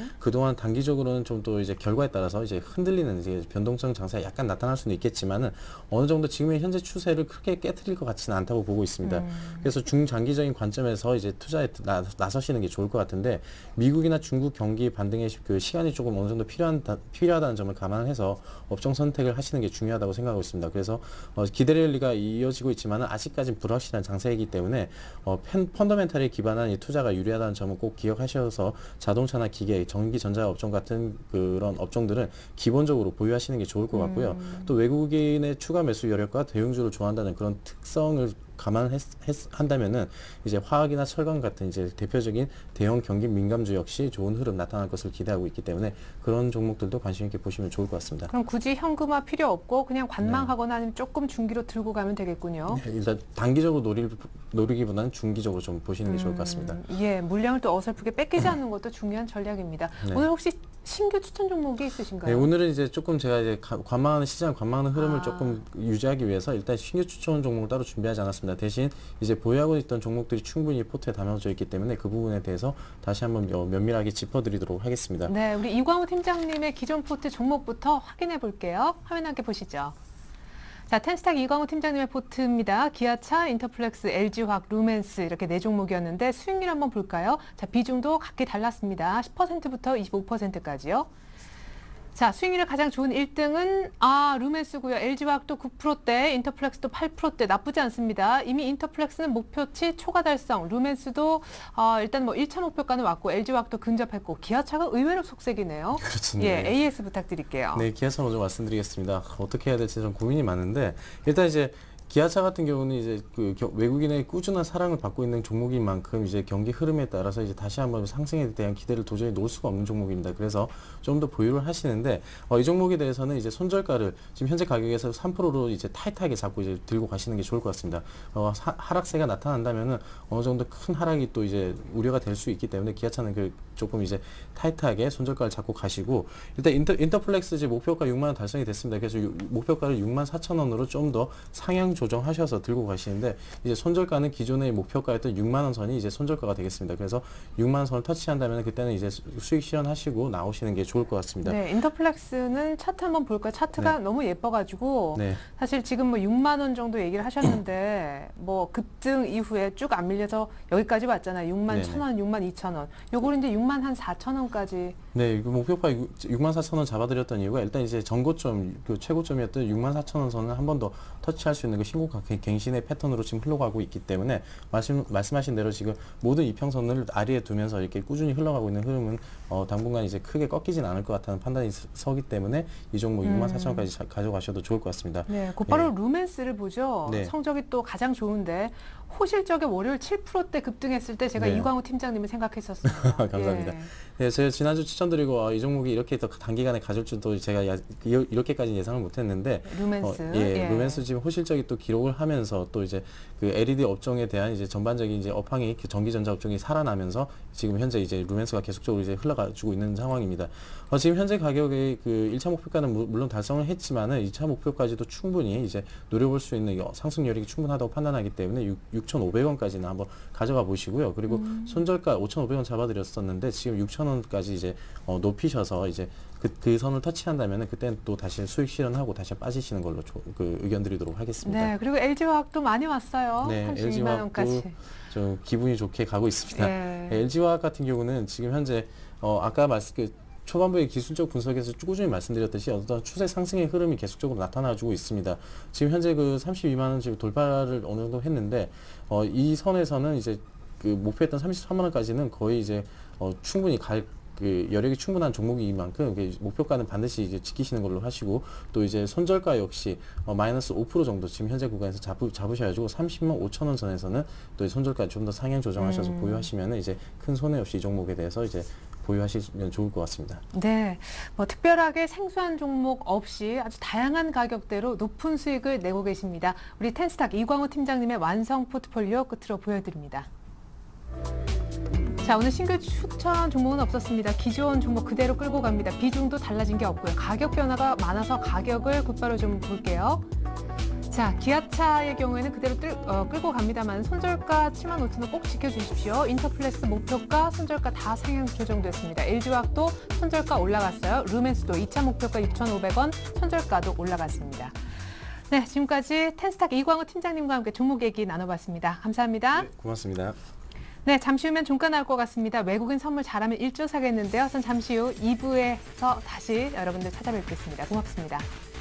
그동안 단기적으로는 좀 또 이제 결과에 따라서 이제 흔들리는 이제 변동성 장세가 약간 나타날 수는 있겠지만은 어느 정도 지금의 현재 추세를 크게 깨트릴 것 같지는 않다고 보고 있습니다. 음. 그래서 중장기적인 관점에서 이제 투자에 나, 나서시는 게 좋을 것 같은데 미국이나 중국 경기 반등의 그 시간이 조금 어느 정도 필요한 필요하다는 점을 감안해서 업종 선택을 하시는 게 중요하다고 생각하고 있습니다. 그래서 어, 기대 랠리가 이어지고 있지만은 아직까지는 불확실한 장세이기 때문에 어, 펜, 펀더멘탈에 기반한 이 투자가 유리하다는 점을 꼭 기억하셔서 자동차나 기계, 전기 전자 업종 같은 그런 업종들은 기본적으로 보유하시는 게 좋을 것 같고요. 음. 또 외국인의 추가 매수 여력과 대형주를 좋아한다는 그런 특성을 감안한다면은 이제 화학이나 철강 같은 이제 대표적인 대형 경기 민감주 역시 좋은 흐름 나타날 것을 기대하고 있기 때문에 그런 종목들도 관심 있게 보시면 좋을 것 같습니다. 그럼 굳이 현금화 필요 없고 그냥 관망하거나 아니면 조금 중기로 들고 가면 되겠군요. 네, 일단 단기적으로 노리, 노리기보다는 중기적으로 좀 보시는 게 좋을 것 같습니다. 음, 예, 물량을 또 어설프게 뺏기지 않는 것도 중요한 전략입니다. 네. 오늘 혹시 신규 추천 종목이 있으신가요? 네, 오늘은 이제 조금 제가 이제 가- 관망하는 시장 관망하는 흐름을 아. 조금 유지하기 위해서 일단 신규 추천 종목을 따로 준비하지 않았습니다. 대신 이제 보유하고 있던 종목들이 충분히 포트에 담아져 있기 때문에 그 부분에 대해서 다시 한번 어, 면밀하게 짚어드리도록 하겠습니다. 네, 우리 이광우 팀장님의 기존 포트 종목부터 확인해 볼게요. 화면 함께 보시죠. 자, 텐스탁 이광우 팀장님의 포트입니다. 기아차, 인터플렉스, 엘지화학, 루멘스 이렇게 네 종목이었는데 수익률 한번 볼까요? 자, 비중도 각기 달랐습니다. 십 퍼센트부터 이십오 퍼센트까지요. 자, 수익률이 가장 좋은 일 등은 아 루멘스고요. 엘지화학도 구 퍼센트대, 인터플렉스도 팔 퍼센트대 나쁘지 않습니다. 이미 인터플렉스는 목표치 초과 달성, 루멘스도 어, 일단 뭐 일 차 목표가는 왔고 엘지화학도 근접했고 기아차가 의외로 속색이네요. 그렇죠. 예, 네. 에이에스 부탁드릴게요. 네, 기아차 먼저 말씀드리겠습니다. 어떻게 해야 될지 좀 고민이 많은데 일단 이제 기아차 같은 경우는 이제 그 겨- 외국인의 꾸준한 사랑을 받고 있는 종목인 만큼 이제 경기 흐름에 따라서 이제 다시 한번 상승에 대한 기대를 도저히 놓을 수가 없는 종목입니다. 그래서 좀 더 보유를 하시는데 어, 이 종목에 대해서는 이제 손절가를 지금 현재 가격에서 삼 퍼센트로 이제 타이트하게 잡고 이제 들고 가시는 게 좋을 것 같습니다. 어, 하, 하락세가 나타난다면은 어느 정도 큰 하락이 또 이제 우려가 될 수 있기 때문에 기아차는 그 조금 이제 타이트하게 손절가를 잡고 가시고 일단 인터, 인터플렉스 이제 목표가 육만 원 달성이 됐습니다. 그래서 유, 목표가를 육만 사천 원으로 좀 더 상향 조정하셔서 들고 가시는데 이제 손절가는 기존의 목표가였던 육만 원 선이 이제 손절가가 되겠습니다. 그래서 육만 원 선을 터치한다면 그때는 이제 수- 수익 실현하시고 나오시는 게 좋을 것 같습니다. 네, 인터플렉스는 차트 한번 볼까요? 차트가 네. 너무 예뻐가지고 네. 사실 지금 뭐 육만 원 정도 얘기를 하셨는데 뭐 급등 이후에 쭉 안 밀려서 여기까지 왔잖아요. 육만 네네. 천 원, 육만 이천 원. 요거를 이제 육만 한 사천 원까지. 네, 그 목표가 육만 사천 원 잡아드렸던 이유가 일단 이제 전고점, 그 최고점이었던 육만 사천 원 선을 한 번 더 터치할 수 있는 그 신고가 갱신의 패턴으로 지금 흘러가고 있기 때문에 말씀, 말씀하신 대로 지금 모든 이평선을 아래에 두면서 이렇게 꾸준히 흘러가고 있는 흐름은 어, 당분간 이제 크게 꺾이진 않을 것 같다는 판단이 서- 서기 때문에 이 종목 음. 육만 사천 원까지 자- 가져가셔도 좋을 것 같습니다. 네, 곧바로 네. 루멘스를 보죠. 네. 성적이 또 가장 좋은데 호실적에 월요일 칠 퍼센트대 급등했을 때 제가 네. 이광우 팀장님을 생각했었습니다. 감사합니다. 예. 네, 제가 지난주 추천드리고 아, 이 종목이 이렇게 더 단기간에 가질 줄도 제가 야, 이- 이렇게까지 예상을 못했는데 루멘스. 어, 예, 루멘스 지금 호실적이 또 기록을 하면서 또 이제 그 엘이디 업종에 대한 이제 전반적인 이제 업황이 그 전기전자 업종이 살아나면서 지금 현재 이제 루멘스가 계속적으로 이제 흘러가지고 있는 상황입니다. 어, 지금 현재 가격의 그 일 차 목표가는 무- 물론 달성을 했지만은 이 차 목표까지도 충분히 이제 노려볼 수 있는 이 상승 여력이 충분하다고 판단하기 때문에 육천오백 원까지는 한번 가져가 보시고요. 그리고 음. 손절가 오천오백 원 잡아드렸었는데 지금 육천 원까지 이제 어, 높이셔서 이제 그, 그 선을 터치한다면 그때는 또 다시 수익 실현하고 다시 빠지시는 걸로 조, 그 의견 드리도록 하겠습니다. 네, 그리고 엘지화학도 많이 왔어요. 네, 삼십이만 원까지. 엘지화학도 좀 기분이 좋게 가고 있습니다. 예. 엘지화학 같은 경우는 지금 현재 어, 아까 말씀 그 초반부의 기술적 분석에서 꾸준히 말씀드렸듯이 어떤 추세 상승의 흐름이 계속적으로 나타나주고 있습니다. 지금 현재 그 삼십이만 원 지금 돌파를 어느 정도 했는데 어, 이 선에서는 이제 그 목표했던 삼십삼만 원까지는 거의 이제 어, 충분히 갈 그 여력이 충분한 종목인 만큼 그 목표가는 반드시 이제 지키시는 걸로 하시고 또 이제 손절가 역시 어, 마이너스 오 퍼센트 정도 지금 현재 구간에서 잡으, 잡으셔가지고 삼십만 오천 원 선에서는 또 손절가 좀 더 상향 조정하셔서 음. 보유하시면 이제 큰 손해 없이 이 종목에 대해서 이제 보유하시면 좋을 것 같습니다. 네, 뭐 특별하게 생소한 종목 없이 아주 다양한 가격대로 높은 수익을 내고 계십니다. 우리 텐스탁 이광우 팀장님의 완성 포트폴리오 끝으로 보여드립니다. 자, 오늘 신규 추천 종목은 없었습니다. 기존 종목 그대로 끌고 갑니다. 비중도 달라진 게 없고요. 가격 변화가 많아서 가격을 곧바로 좀 볼게요. 자, 기아차의 경우에는 그대로 뜰, 어, 끌고 갑니다만 손절가 칠만 오천 원 꼭 지켜주십시오. 인터플렉스 목표가 손절가 다 상향 조정됐습니다. 엘지화학도 손절가 올라갔어요. 루멘스도 이 차 목표가 육천오백 원, 손절가도 올라갔습니다. 네, 지금까지 텐스탁 이광우 팀장님과 함께 종목 얘기 나눠봤습니다. 감사합니다. 네, 고맙습니다. 네, 잠시 후면 종가 나올 것 같습니다. 외국인 선물 잘하면 일 조 사겠는데요. 전 잠시 후 이 부에서 다시 여러분들 찾아뵙겠습니다. 고맙습니다.